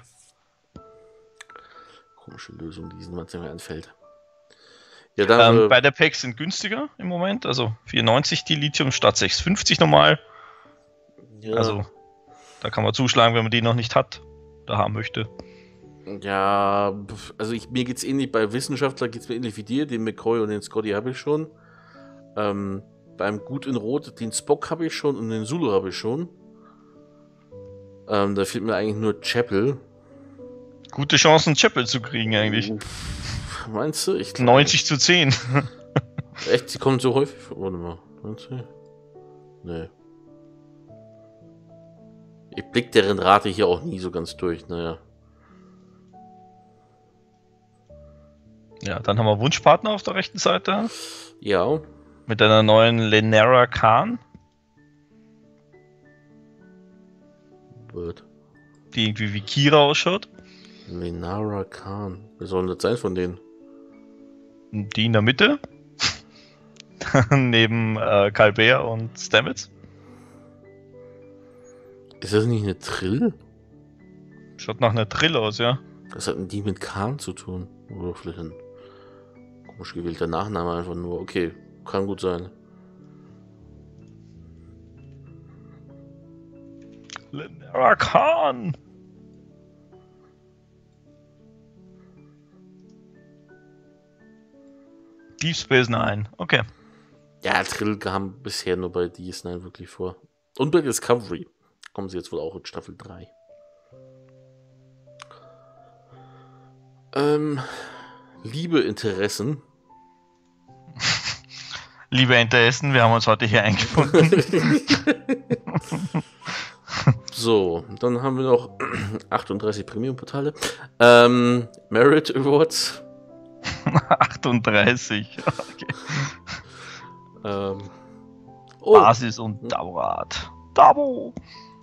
S2: Komische Lösung, die diesem manchmal einfällt. Ja, dann
S1: Ähm,
S2: äh,
S1: beide Packs sind günstiger im Moment, also vierundneunzig die Lithium statt sechs fünfzig normal.
S2: ja,
S1: Also da kann man zuschlagen, wenn man die noch nicht hat oder haben möchte.
S2: ja, pf, also ich, mir geht's ähnlich, bei Wissenschaftler geht's mir ähnlich wie dir, den McCoy und den Scotty habe ich schon. Ähm, beim Gut in Rot, den Spock habe ich schon und den Zulu habe ich schon. Ähm, da fehlt mir eigentlich nur Chapel.
S1: Gute Chancen, Chapel zu kriegen eigentlich.
S2: Pff, Meinst du? Ich glaub-
S1: neunzig zu zehn.
S2: Echt, sie kommen so häufig vor. Warte mal. neunzig? Nee. Ich blick deren Rate hier auch nie so ganz durch, naja.
S1: Ja, dann haben wir Wunschpartner auf der rechten Seite
S2: Ja,
S1: mit einer neuen Lenara Khan,
S2: wird.
S1: die irgendwie wie Kira ausschaut.
S2: Lenara Khan. Wer soll denn das sein von denen?
S1: Die in der Mitte. Neben äh, Calbert und Stamets.
S2: Ist das nicht eine Trill?
S1: Schaut nach einer Trill aus, ja.
S2: Was hat denn die mit Khan zu tun? Oder vielleicht ein komisch gewählter Nachname einfach nur. Okay, kann gut sein.
S1: Lenara Khan. Deep Space Nine. Okay.
S2: Ja, Trill kam bisher nur bei D S neun wirklich vor. Und bei Discovery. kommen sie jetzt wohl auch in Staffel drei. Ähm, liebe Interessen.
S1: Liebe Interessen, wir haben uns heute hier eingefunden.
S2: So, dann haben wir noch achtunddreißig Premium-Portale. Ähm, Merit Awards.
S1: achtunddreißig. Okay.
S2: Ähm, oh.
S1: Basis und Dauerart. Dabo.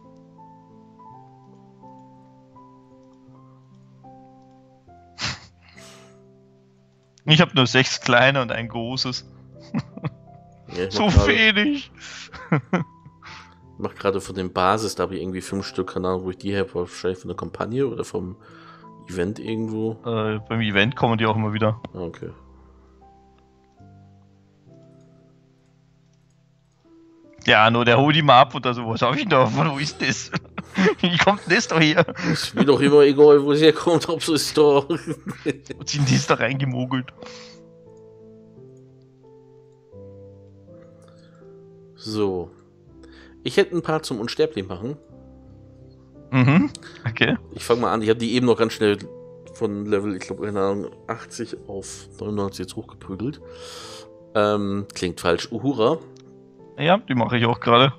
S1: Ich habe nur sechs kleine und ein großes.
S2: Ja,
S1: so
S2: grade,
S1: wenig.
S2: Ich mach gerade von dem Basis, da habe ich irgendwie fünf Stück, keine Ahnung, wo ich die habe, wahrscheinlich von der Kampagne oder vom Event irgendwo.
S1: Äh, beim Event kommen die auch immer wieder.
S2: Okay.
S1: Ja, nur der holt die mal ab oder so. Was hab ich da? Wo ist das? Wie kommt denn das doch her?
S2: Ist mir doch immer egal, wo es herkommt, ob es ist da.
S1: Und sind die da reingemogelt?
S2: So. Ich hätte ein paar zum Unsterblich machen.
S1: Mhm, okay.
S2: Ich fange mal an. Ich habe die eben noch ganz schnell von Level, ich glaube, keine Ahnung, achtzig auf neunundneunzig jetzt hochgeprügelt. Ähm, klingt falsch. Uhura.
S1: Ja, die mache ich auch gerade.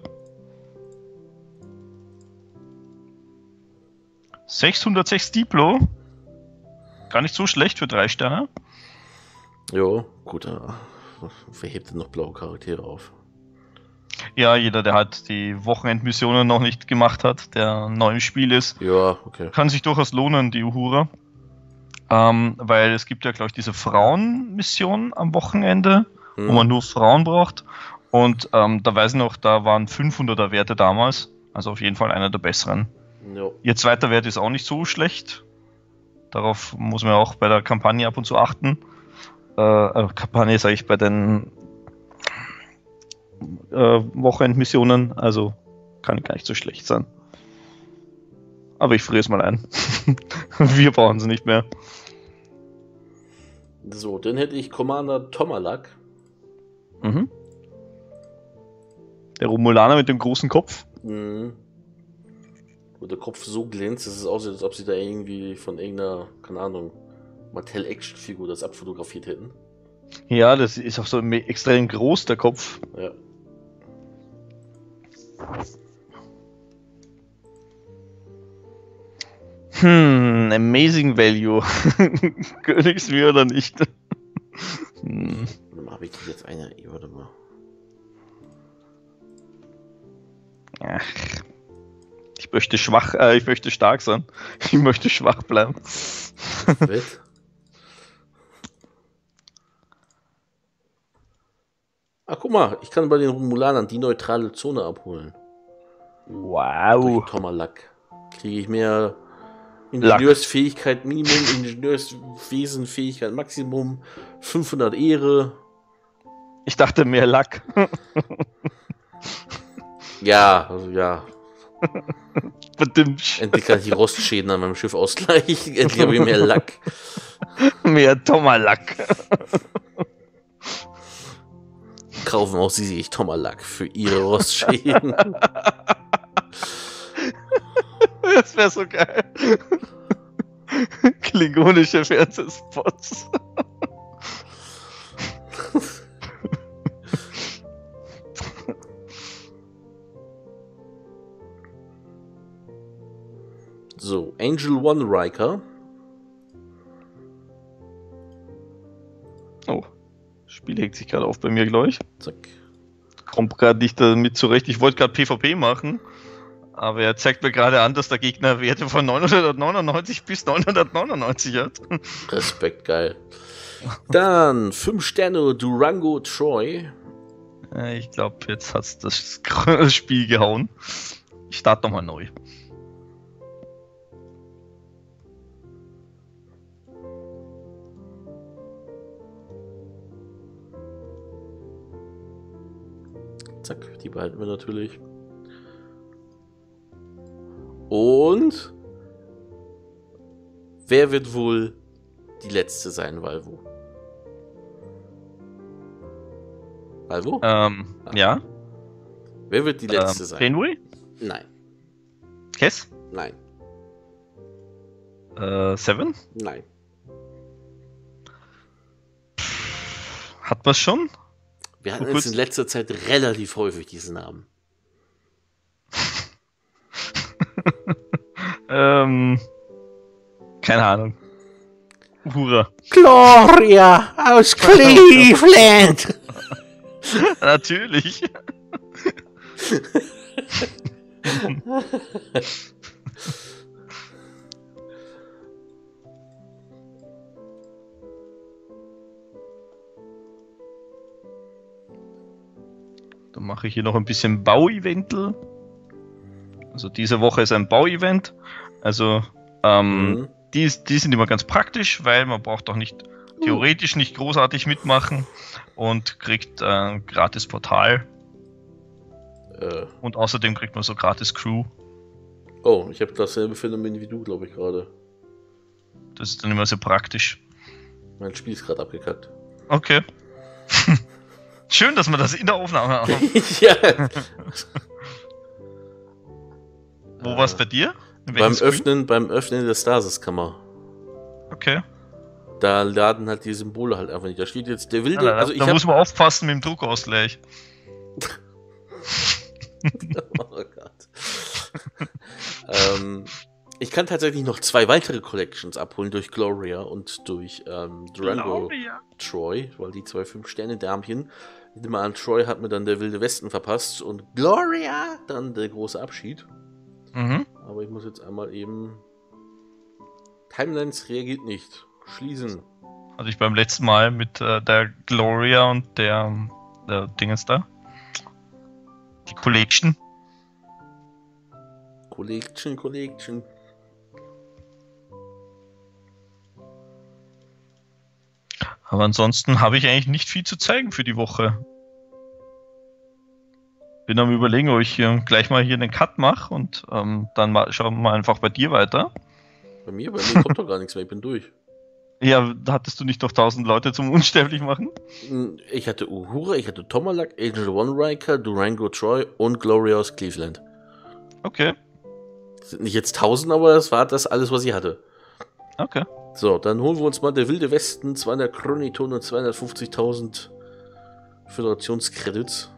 S1: sechshundertsechs Diplo. Gar nicht so schlecht für drei Sterne.
S2: Ja, gut. Äh, wer hebt denn noch blaue Charaktere auf?
S1: Ja, jeder, der halt die Wochenendmissionen noch nicht gemacht hat, der neu im Spiel ist,
S2: Ja, okay.
S1: kann sich durchaus lohnen, die Uhura. Ähm, weil es gibt ja, glaube ich, diese Frauenmission am Wochenende, hm. wo man nur Frauen braucht. Und ähm, da weiß ich noch, da waren fünfhunderter Werte damals. Also auf jeden Fall einer der besseren.
S2: Jo.
S1: Ihr zweiter Wert ist auch nicht so schlecht. Darauf muss man auch bei der Kampagne ab und zu achten. Äh, äh, Kampagne sage ich bei den äh, Wochenendmissionen. Also kann gar nicht so schlecht sein. Aber ich friere es mal ein. Wir brauchen sie nicht mehr.
S2: So, dann hätte ich Commander Tomalak.
S1: Mhm. Der Romulaner mit dem großen Kopf.
S2: Mhm. Wo der Kopf so glänzt, dass es aussieht, als ob sie da irgendwie von irgendeiner, keine Ahnung, Mattel-Action-Figur das abfotografiert hätten.
S1: Ja, das ist auch so extrem groß, der Kopf.
S2: Ja.
S1: Hm, Amazing Value. Gönn ich's mir oder nicht?
S2: hm. Habe ich jetzt eine? Warte mal.
S1: Ach. Ich möchte schwach, äh, ich möchte stark sein. Ich möchte schwach bleiben.
S2: Wett? Ach, guck mal, ich kann bei den Romulanern die neutrale Zone abholen.
S1: Wow.
S2: Durch Tomalak. Kriege ich mehr Ingenieursfähigkeit Minimum, Ingenieurswesenfähigkeit Maximum, fünfhundert Ehre.
S1: Ich dachte mehr Lack.
S2: Ja, also ja.
S1: Bedimmt.
S2: Endlich kann ich die Rostschäden an meinem Schiff ausgleichen. Endlich habe ich mehr Lack.
S1: Mehr Tomalak.
S2: Kaufen auch sie sich Tomalak für ihre Rostschäden.
S1: Das wäre so geil. Klingonische Fernsehspots.
S2: So, Angel One Riker.
S1: Oh, das Spiel legt sich gerade auf bei mir, glaube ich.
S2: Zack.
S1: Kommt gerade nicht damit zurecht. Ich wollte gerade PvP machen, aber er zeigt mir gerade an, dass der Gegner Werte von neunhundertneunundneunzig bis neunhundertneunundneunzig hat.
S2: Respekt, geil. Dann fünf Sterne Durango Troy.
S1: Ich glaube, jetzt hat es das Spiel gehauen. Ich starte nochmal neu.
S2: Zack, die behalten wir natürlich. Und wer wird wohl die letzte sein, Valvo? Valvo?
S1: Ähm,
S2: ah.
S1: ja.
S2: Wer wird die letzte
S1: ähm,
S2: sein?
S1: Fenway?
S2: Nein.
S1: Kess?
S2: Nein.
S1: Äh, Seven?
S2: Nein.
S1: Hat man schon?
S2: Wir hatten
S1: Vor
S2: jetzt in
S1: kurzem-
S2: letzter Zeit relativ häufig diesen Namen.
S1: ähm, keine Ahnung. Uhura.
S2: Gloria aus Cleveland!
S1: Natürlich. Dann mache ich hier noch ein bisschen Baueventel. Also diese Woche ist ein Bauevent. Also ähm,
S2: Mhm.
S1: die, ist- die sind immer ganz praktisch, weil man braucht auch nicht theoretisch nicht großartig mitmachen und kriegt äh, ein gratis Portal.
S2: Äh,
S1: Und außerdem kriegt man so gratis Crew.
S2: oh, ich habe dasselbe Phänomen wie du, glaube ich, gerade.
S1: Das ist dann immer sehr praktisch.
S2: Mein Spiel ist gerade abgekackt.
S1: Okay. Schön, dass wir das in der Aufnahme haben.
S2: ja.
S1: Wo war's bei dir? In
S2: Beim
S1: welchem Screen?
S2: Öffnen, beim Öffnen der Stasis-Kammer.
S1: Okay.
S2: Da laden halt die Symbole halt einfach nicht. Da steht jetzt der wilde.
S1: Ja, da
S2: also ich
S1: da
S2: hab,
S1: muss man aufpassen mit dem Druckausgleich.
S2: oh Gott. ähm, ich kann tatsächlich noch zwei weitere Collections abholen durch Gloria und durch ähm, Durango Troy, weil die zwei fünf-Sterne-Därmchen. Ich nehme an, Troy hat mir dann der wilde Westen verpasst und Gloria dann der große Abschied.
S1: Mhm.
S2: Aber ich muss jetzt einmal eben. Timelines reagiert nicht. Schließen.
S1: Hatte ich beim letzten Mal mit äh, der Gloria und der, der Dingens da. Die Collection.
S2: Collection, Collection.
S1: Aber ansonsten habe ich eigentlich nicht viel zu zeigen für die Woche. Bin am Überlegen, ob ich hier gleich mal hier einen Cut mache und ähm, dann mal, schauen wir mal einfach bei dir weiter.
S2: Bei mir? Bei mir kommt doch gar nichts mehr. Ich bin durch.
S1: Ja, hattest du nicht noch tausend Leute zum Unsterblich machen?
S2: Ich hatte Uhura, ich hatte Tomalak, Agent One Riker, Durango Troy und Gloria aus Cleveland.
S1: Okay,
S2: Das sind nicht jetzt tausend, aber das war das alles, was ich hatte.
S1: okay.
S2: So, dann holen wir uns mal der wilde Westen, zweihundert Chroniton und zweihundertfünfzigtausend Föderationskredits.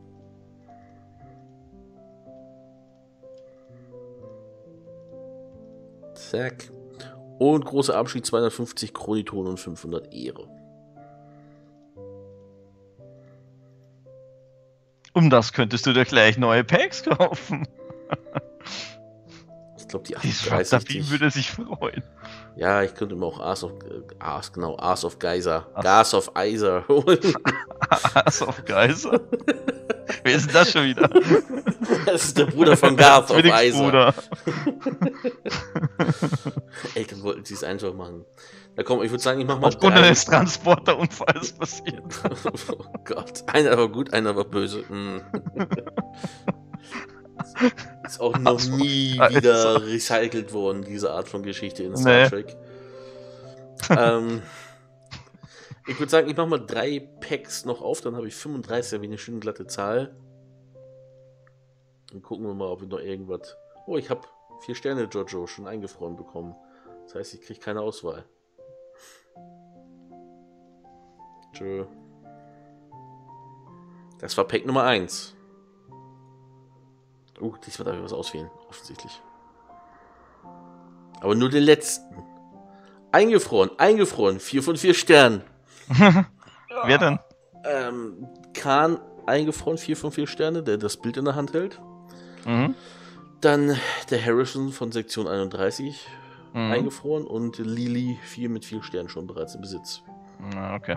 S2: Zack. Und großer Abschied, zweihundertfünfzig Chroniton und fünfhundert Ehre.
S1: Um das könntest du dir gleich neue Packs kaufen.
S2: Ich glaube, die
S1: Die
S2: achtunddreißig.
S1: Schwarzafin würde sich freuen.
S2: Ja, ich könnte mir auch Ars of, äh, Ars, genau, Ars of Geyser,
S1: Ach.
S2: Gas of Iser holen.
S1: Ass auf Geiser. Wer ist denn das schon wieder?
S2: Das ist der Bruder von Garth of Iser.
S1: Zwillingsbruder.
S2: Ey, dann wollten sie es einfach machen. Na komm, ich würde sagen, ich mach mal
S1: Aufgrund
S2: drei.
S1: eines Transporterunfalls passiert.
S2: Oh Gott, einer war gut, einer war böse. Hm. Ist auch noch
S1: Also,
S2: nie
S1: also.
S2: wieder recycelt worden, diese Art von Geschichte in Star
S1: Nee.
S2: Trek. ähm, ich würde sagen, ich mache mal drei Packs noch auf, dann habe ich fünfunddreißig, wie eine schöne glatte Zahl. Dann gucken wir mal, ob wir noch irgendwas. Oh, ich habe vier Sterne Jojo schon eingefroren bekommen. Das heißt, ich kriege keine Auswahl. Tschö. Das war Pack Nummer eins. Uh, diesmal darf ich was auswählen, offensichtlich. Aber nur den letzten. Eingefroren, eingefroren, vier von vier Sternen.
S1: Wer denn?
S2: Ähm, Khan eingefroren, vier von vier Sterne, der das Bild in der Hand hält.
S1: Mhm.
S2: Dann der Harrison von Sektion einunddreißig
S1: Mhm.
S2: eingefroren und Lily vier mit vier Sternen schon bereits im Besitz.
S1: Na, okay.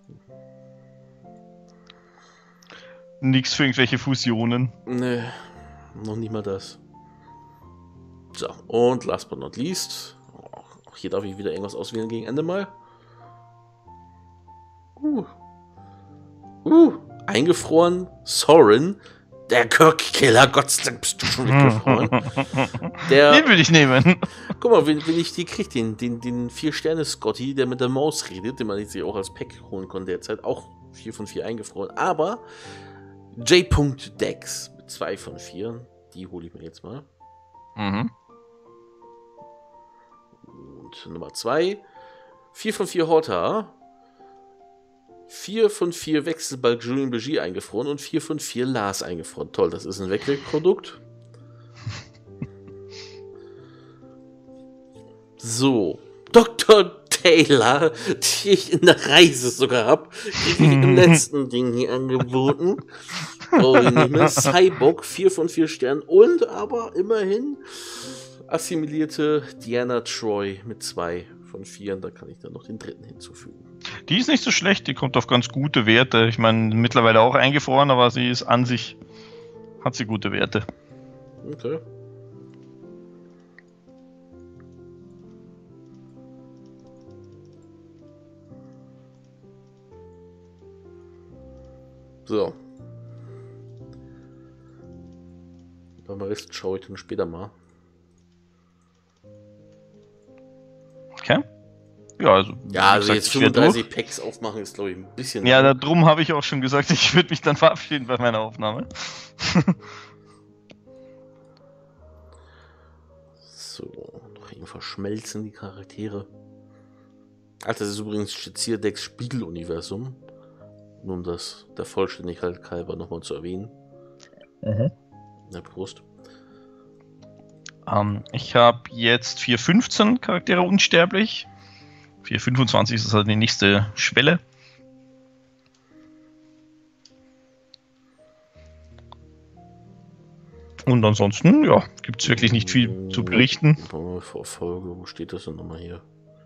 S1: Nix für irgendwelche Fusionen.
S2: Nee, noch nicht mal das. So, und last but not least, auch hier darf ich wieder irgendwas auswählen gegen Ende mal. Uh. Uh, eingefroren, Sorin, der Kirk-Killer, Gott sei Dank bist du schon weggefroren. Der,
S1: Den würde ich nehmen.
S2: guck mal, wenn, wenn ich die kriege, den, den, den vier Sterne Scotty, der mit der Maus redet, den man sich auch als Pack holen konnte derzeit, auch vier von vier eingefroren, aber J. Dex mit zwei von vier, die hole ich mir jetzt mal.
S1: Mhm.
S2: Und Nummer zwei. vier von vier Horta. vier von vier Wechselbalg Julien Berger eingefroren und vier von vier Lars eingefroren. Toll, das ist ein Wegwegprodukt. So. Doktor Taylor, die ich in der Reise sogar habe, kriege ich im letzten Ding hier angeboten. Brauche ich nicht mehr. Cyborg, vier von vier Sternen und aber immerhin assimilierte Diana Troy mit zwei von vier. Da kann ich dann noch den dritten hinzufügen.
S1: Die ist nicht so schlecht, die kommt auf ganz gute Werte. Ich meine, mittlerweile auch eingefroren, aber sie ist an sich, hat sie gute Werte.
S2: Okay. So. Beim Rest schaue ich dann später mal.
S1: Okay. Ja, also,
S2: ja, also
S1: gesagt,
S2: jetzt fünfunddreißig Packs aufmachen ist, glaube ich, ein bisschen...
S1: Ja, darum habe ich auch schon gesagt, ich würde mich dann verabschieden bei meiner Aufnahme.
S2: So, noch eben verschmelzen die Charaktere. Ach, das ist übrigens Stizierdecks Spiegeluniversum. Nur um das der Vollständigkeit halber nochmal zu erwähnen.
S1: Mhm.
S2: Na, Prost.
S1: Ähm, ich habe jetzt vier fünfzehn Charaktere unsterblich. vier fünfundzwanzig ist halt die nächste Schwelle. Und ansonsten, ja, gibt es wirklich nicht viel zu berichten.
S2: Vor Folge, wo steht das denn nochmal hier?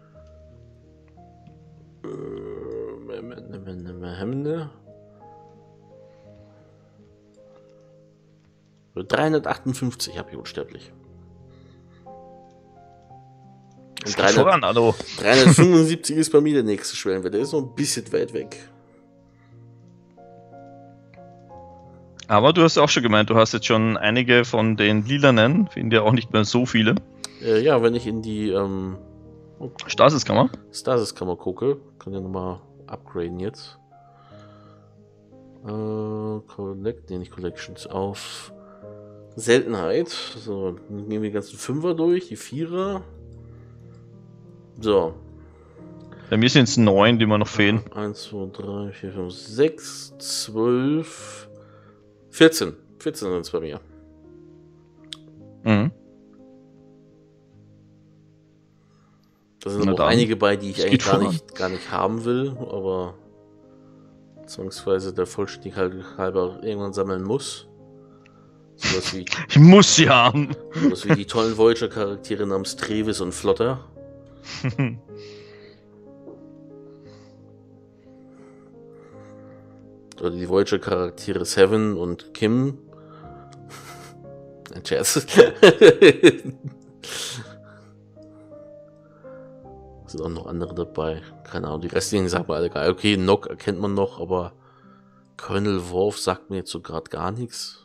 S2: dreihundertachtundfünfzig habe ich unsterblich. Und
S1: voran, hallo.
S2: dreihundertfünfundsiebzig ist bei mir der nächste Schwellenwert. Der ist noch ein bisschen weit weg.
S1: Aber du hast auch schon gemeint, du hast jetzt schon einige von den lilanen, finden ja auch nicht mehr so viele.
S2: Äh, ja, wenn ich in die ähm,
S1: Stasiskammer
S2: Stasiskammer gucke, kann ich nochmal upgraden jetzt. Äh, Collect, nee, nicht Collections, auf Seltenheit. So, nehmen wir die ganzen Fünfer durch, die Vierer. So.
S1: Bei mir sind es neun, die mir noch fehlen.
S2: eins, zwei, drei, vier, fünf, sechs, zwölf, vierzehn. vierzehn sind es bei mir.
S1: Mhm.
S2: Da sind aber auch einige bei, die ich eigentlich gar nicht, gar nicht haben will, aber zwangsweise der Vollständigkeit halber irgendwann sammeln muss. Sowas wie,
S1: ich muss sie haben.
S2: Sowas wie die tollen Voyager-Charaktere namens Trevis und Flotter. Oder die Voyager-Charaktere Seven und Kim. Ein Scherz. Sind auch noch andere dabei. Keine Ahnung, die restlichen sagen wir alle geil. Okay, Nock erkennt man noch, aber Colonel Worf sagt mir jetzt so gerade gar nichts.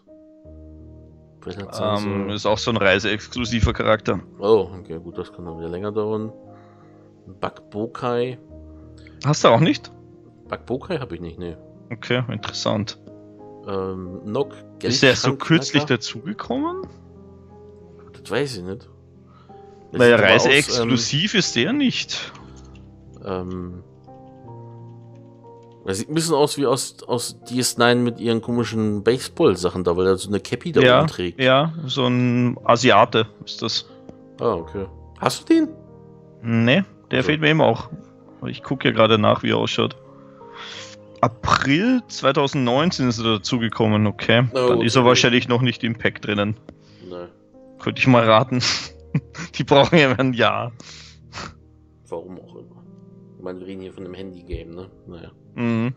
S1: Ähm, ist auch so ein reiseexklusiver Charakter.
S2: Oh, okay, gut, das kann dann wieder länger dauern. Bug Bokai.
S1: Hast du auch nicht?
S2: Bug Bokai habe ich nicht, ne.
S1: Okay, interessant.
S2: Ähm, Nock.
S1: Ist der so kürzlich dazugekommen?
S2: Das weiß ich nicht.
S1: Das naja, reiseexklusiv ähm, ist der nicht.
S2: Ähm. Das sieht ein bisschen aus wie aus, aus D S neun mit ihren komischen Baseball-Sachen da, weil er so eine Cappy da
S1: ja,
S2: oben trägt.
S1: Ja, so ein Asiate ist das.
S2: Ah, okay. Hast du den?
S1: Ne, der also. fehlt mir eben auch. Ich gucke ja gerade nach, wie er ausschaut. April zweitausendneunzehn ist er dazugekommen, okay. Oh, Dann okay. ist er wahrscheinlich noch nicht im Pack drinnen.
S2: Nein.
S1: Könnte ich mal raten. Die brauchen ja ein Jahr.
S2: Warum auch immer. Ich meine, wir reden hier von einem Handy-Game, ne? Naja.
S1: Mhm.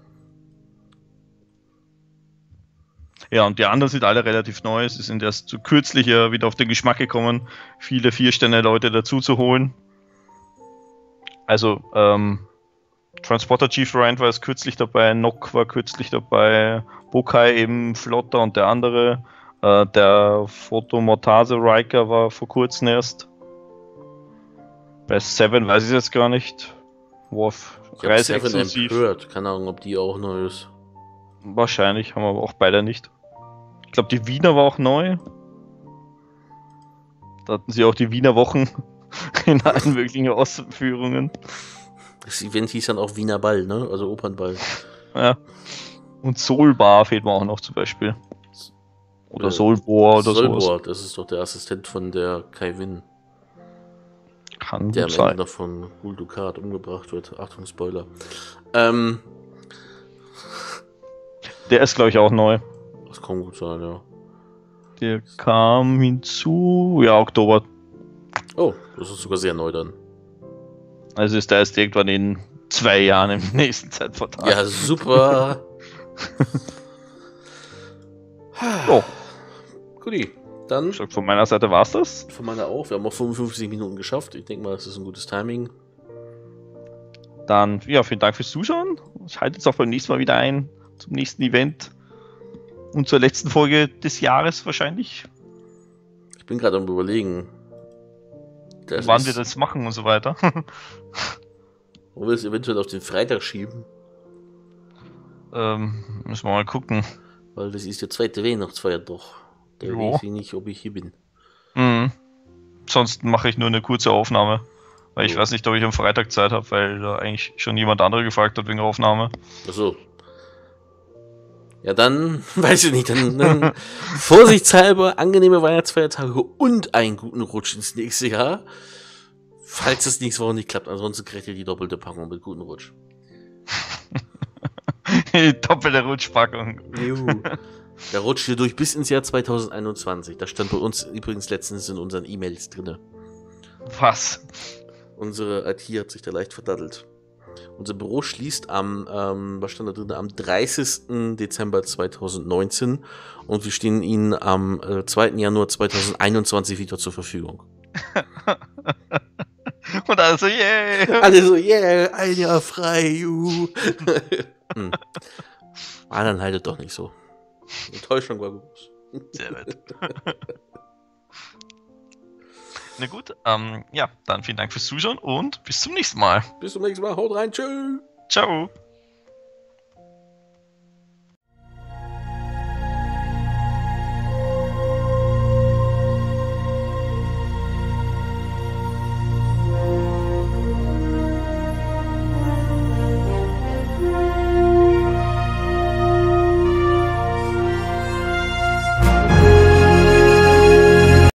S1: Ja, und die anderen sind alle relativ neu. Sie sind erst zu kürzlich ja wieder auf den Geschmack gekommen, viele Vier-Sterne-Leute dazu zu holen. Also, ähm, Transporter Chief Rand war erst kürzlich dabei, Nock war kürzlich dabei, Bokai eben, Flotter und der andere. Äh, der Foto Mortase Riker war vor kurzem erst. Bei Seven weiß ich jetzt gar nicht. Worf
S2: Reiseexklusiv. Gehört. Keine Ahnung, ob die auch neu ist.
S1: Wahrscheinlich, haben wir aber auch beide nicht. Ich glaube, die Wiener war auch neu. Da hatten sie auch die Wiener Wochen in allen möglichen Ausführungen.
S2: Das Event hieß dann auch Wiener Ball, ne? Also Opernball.
S1: Ja. Und Solbar fehlt mir auch noch zum Beispiel. Oder
S2: Äh,
S1: Solbohr oder
S2: Solbohr,
S1: sowas.
S2: das ist doch der Assistent von der Kai Winn,
S1: Kann
S2: der am
S1: gut
S2: Ende
S1: sein.
S2: noch von Gul Dukat umgebracht wird. Achtung, Spoiler. Ähm,
S1: Der ist, glaube ich, auch neu.
S2: das kann gut sein, ja.
S1: Der kam hinzu, ja, Oktober.
S2: Oh, das ist sogar sehr neu dann.
S1: Also ist der erst irgendwann in zwei Jahren im nächsten Zeitvertrag.
S2: Ja, super.
S1: Oh,
S2: Guti, dann
S1: ich sag, von meiner Seite war's das.
S2: von meiner auch. Wir haben auch fünfundfünfzig Minuten geschafft. Ich denke mal, das ist ein gutes Timing.
S1: Dann, ja, vielen Dank fürs Zuschauen. Ich halte jetzt auch beim nächsten Mal wieder ein zum nächsten Event und zur letzten Folge des Jahres wahrscheinlich.
S2: Ich bin gerade am Überlegen. Das
S1: wann
S2: ist,
S1: wir das machen und so weiter.
S2: wollen wir es eventuell auf den Freitag schieben?
S1: ähm, müssen wir mal gucken.
S2: Weil das ist der zweite Weihnachtsfeiert doch. Da
S1: Jo.
S2: weiß ich nicht, ob ich hier bin.
S1: Mhm. Sonst mache ich nur eine kurze Aufnahme. Weil ich
S2: Jo.
S1: weiß nicht, ob ich am Freitag Zeit habe, weil da eigentlich schon jemand andere gefragt hat wegen Aufnahme.
S2: Achso. Ja, dann, weiß ich nicht, dann, dann vorsichtshalber angenehme Weihnachtsfeiertage und einen guten Rutsch ins nächste Jahr. Falls es nächste Woche nicht klappt, ansonsten kriegt ihr die doppelte Packung mit guten Rutsch.
S1: Die doppelte Rutschpackung.
S2: Juhu. Da rutscht ihr durch bis ins Jahr zweitausendeinundzwanzig. Das stand bei uns übrigens letztens in unseren E-Mails drinne.
S1: Was?
S2: Unsere I T hat sich da leicht verdattelt. Unser Büro schließt am, ähm, was stand da drin, am dreißigsten Dezember zweitausendneunzehn und wir stehen Ihnen am äh, zweiten Januar zweitausendeinundzwanzig wieder zur Verfügung.
S1: Und also, yeah!
S2: Alle so, yeah, ein Jahr frei, juhu. hm. War dann halt doch nicht so. Die Enttäuschung war groß.
S1: Sehr nett. Na gut, ähm, ja, dann vielen Dank fürs Zuschauen und bis zum nächsten Mal.
S2: Bis zum nächsten Mal, haut rein, tschüss.
S1: Ciao!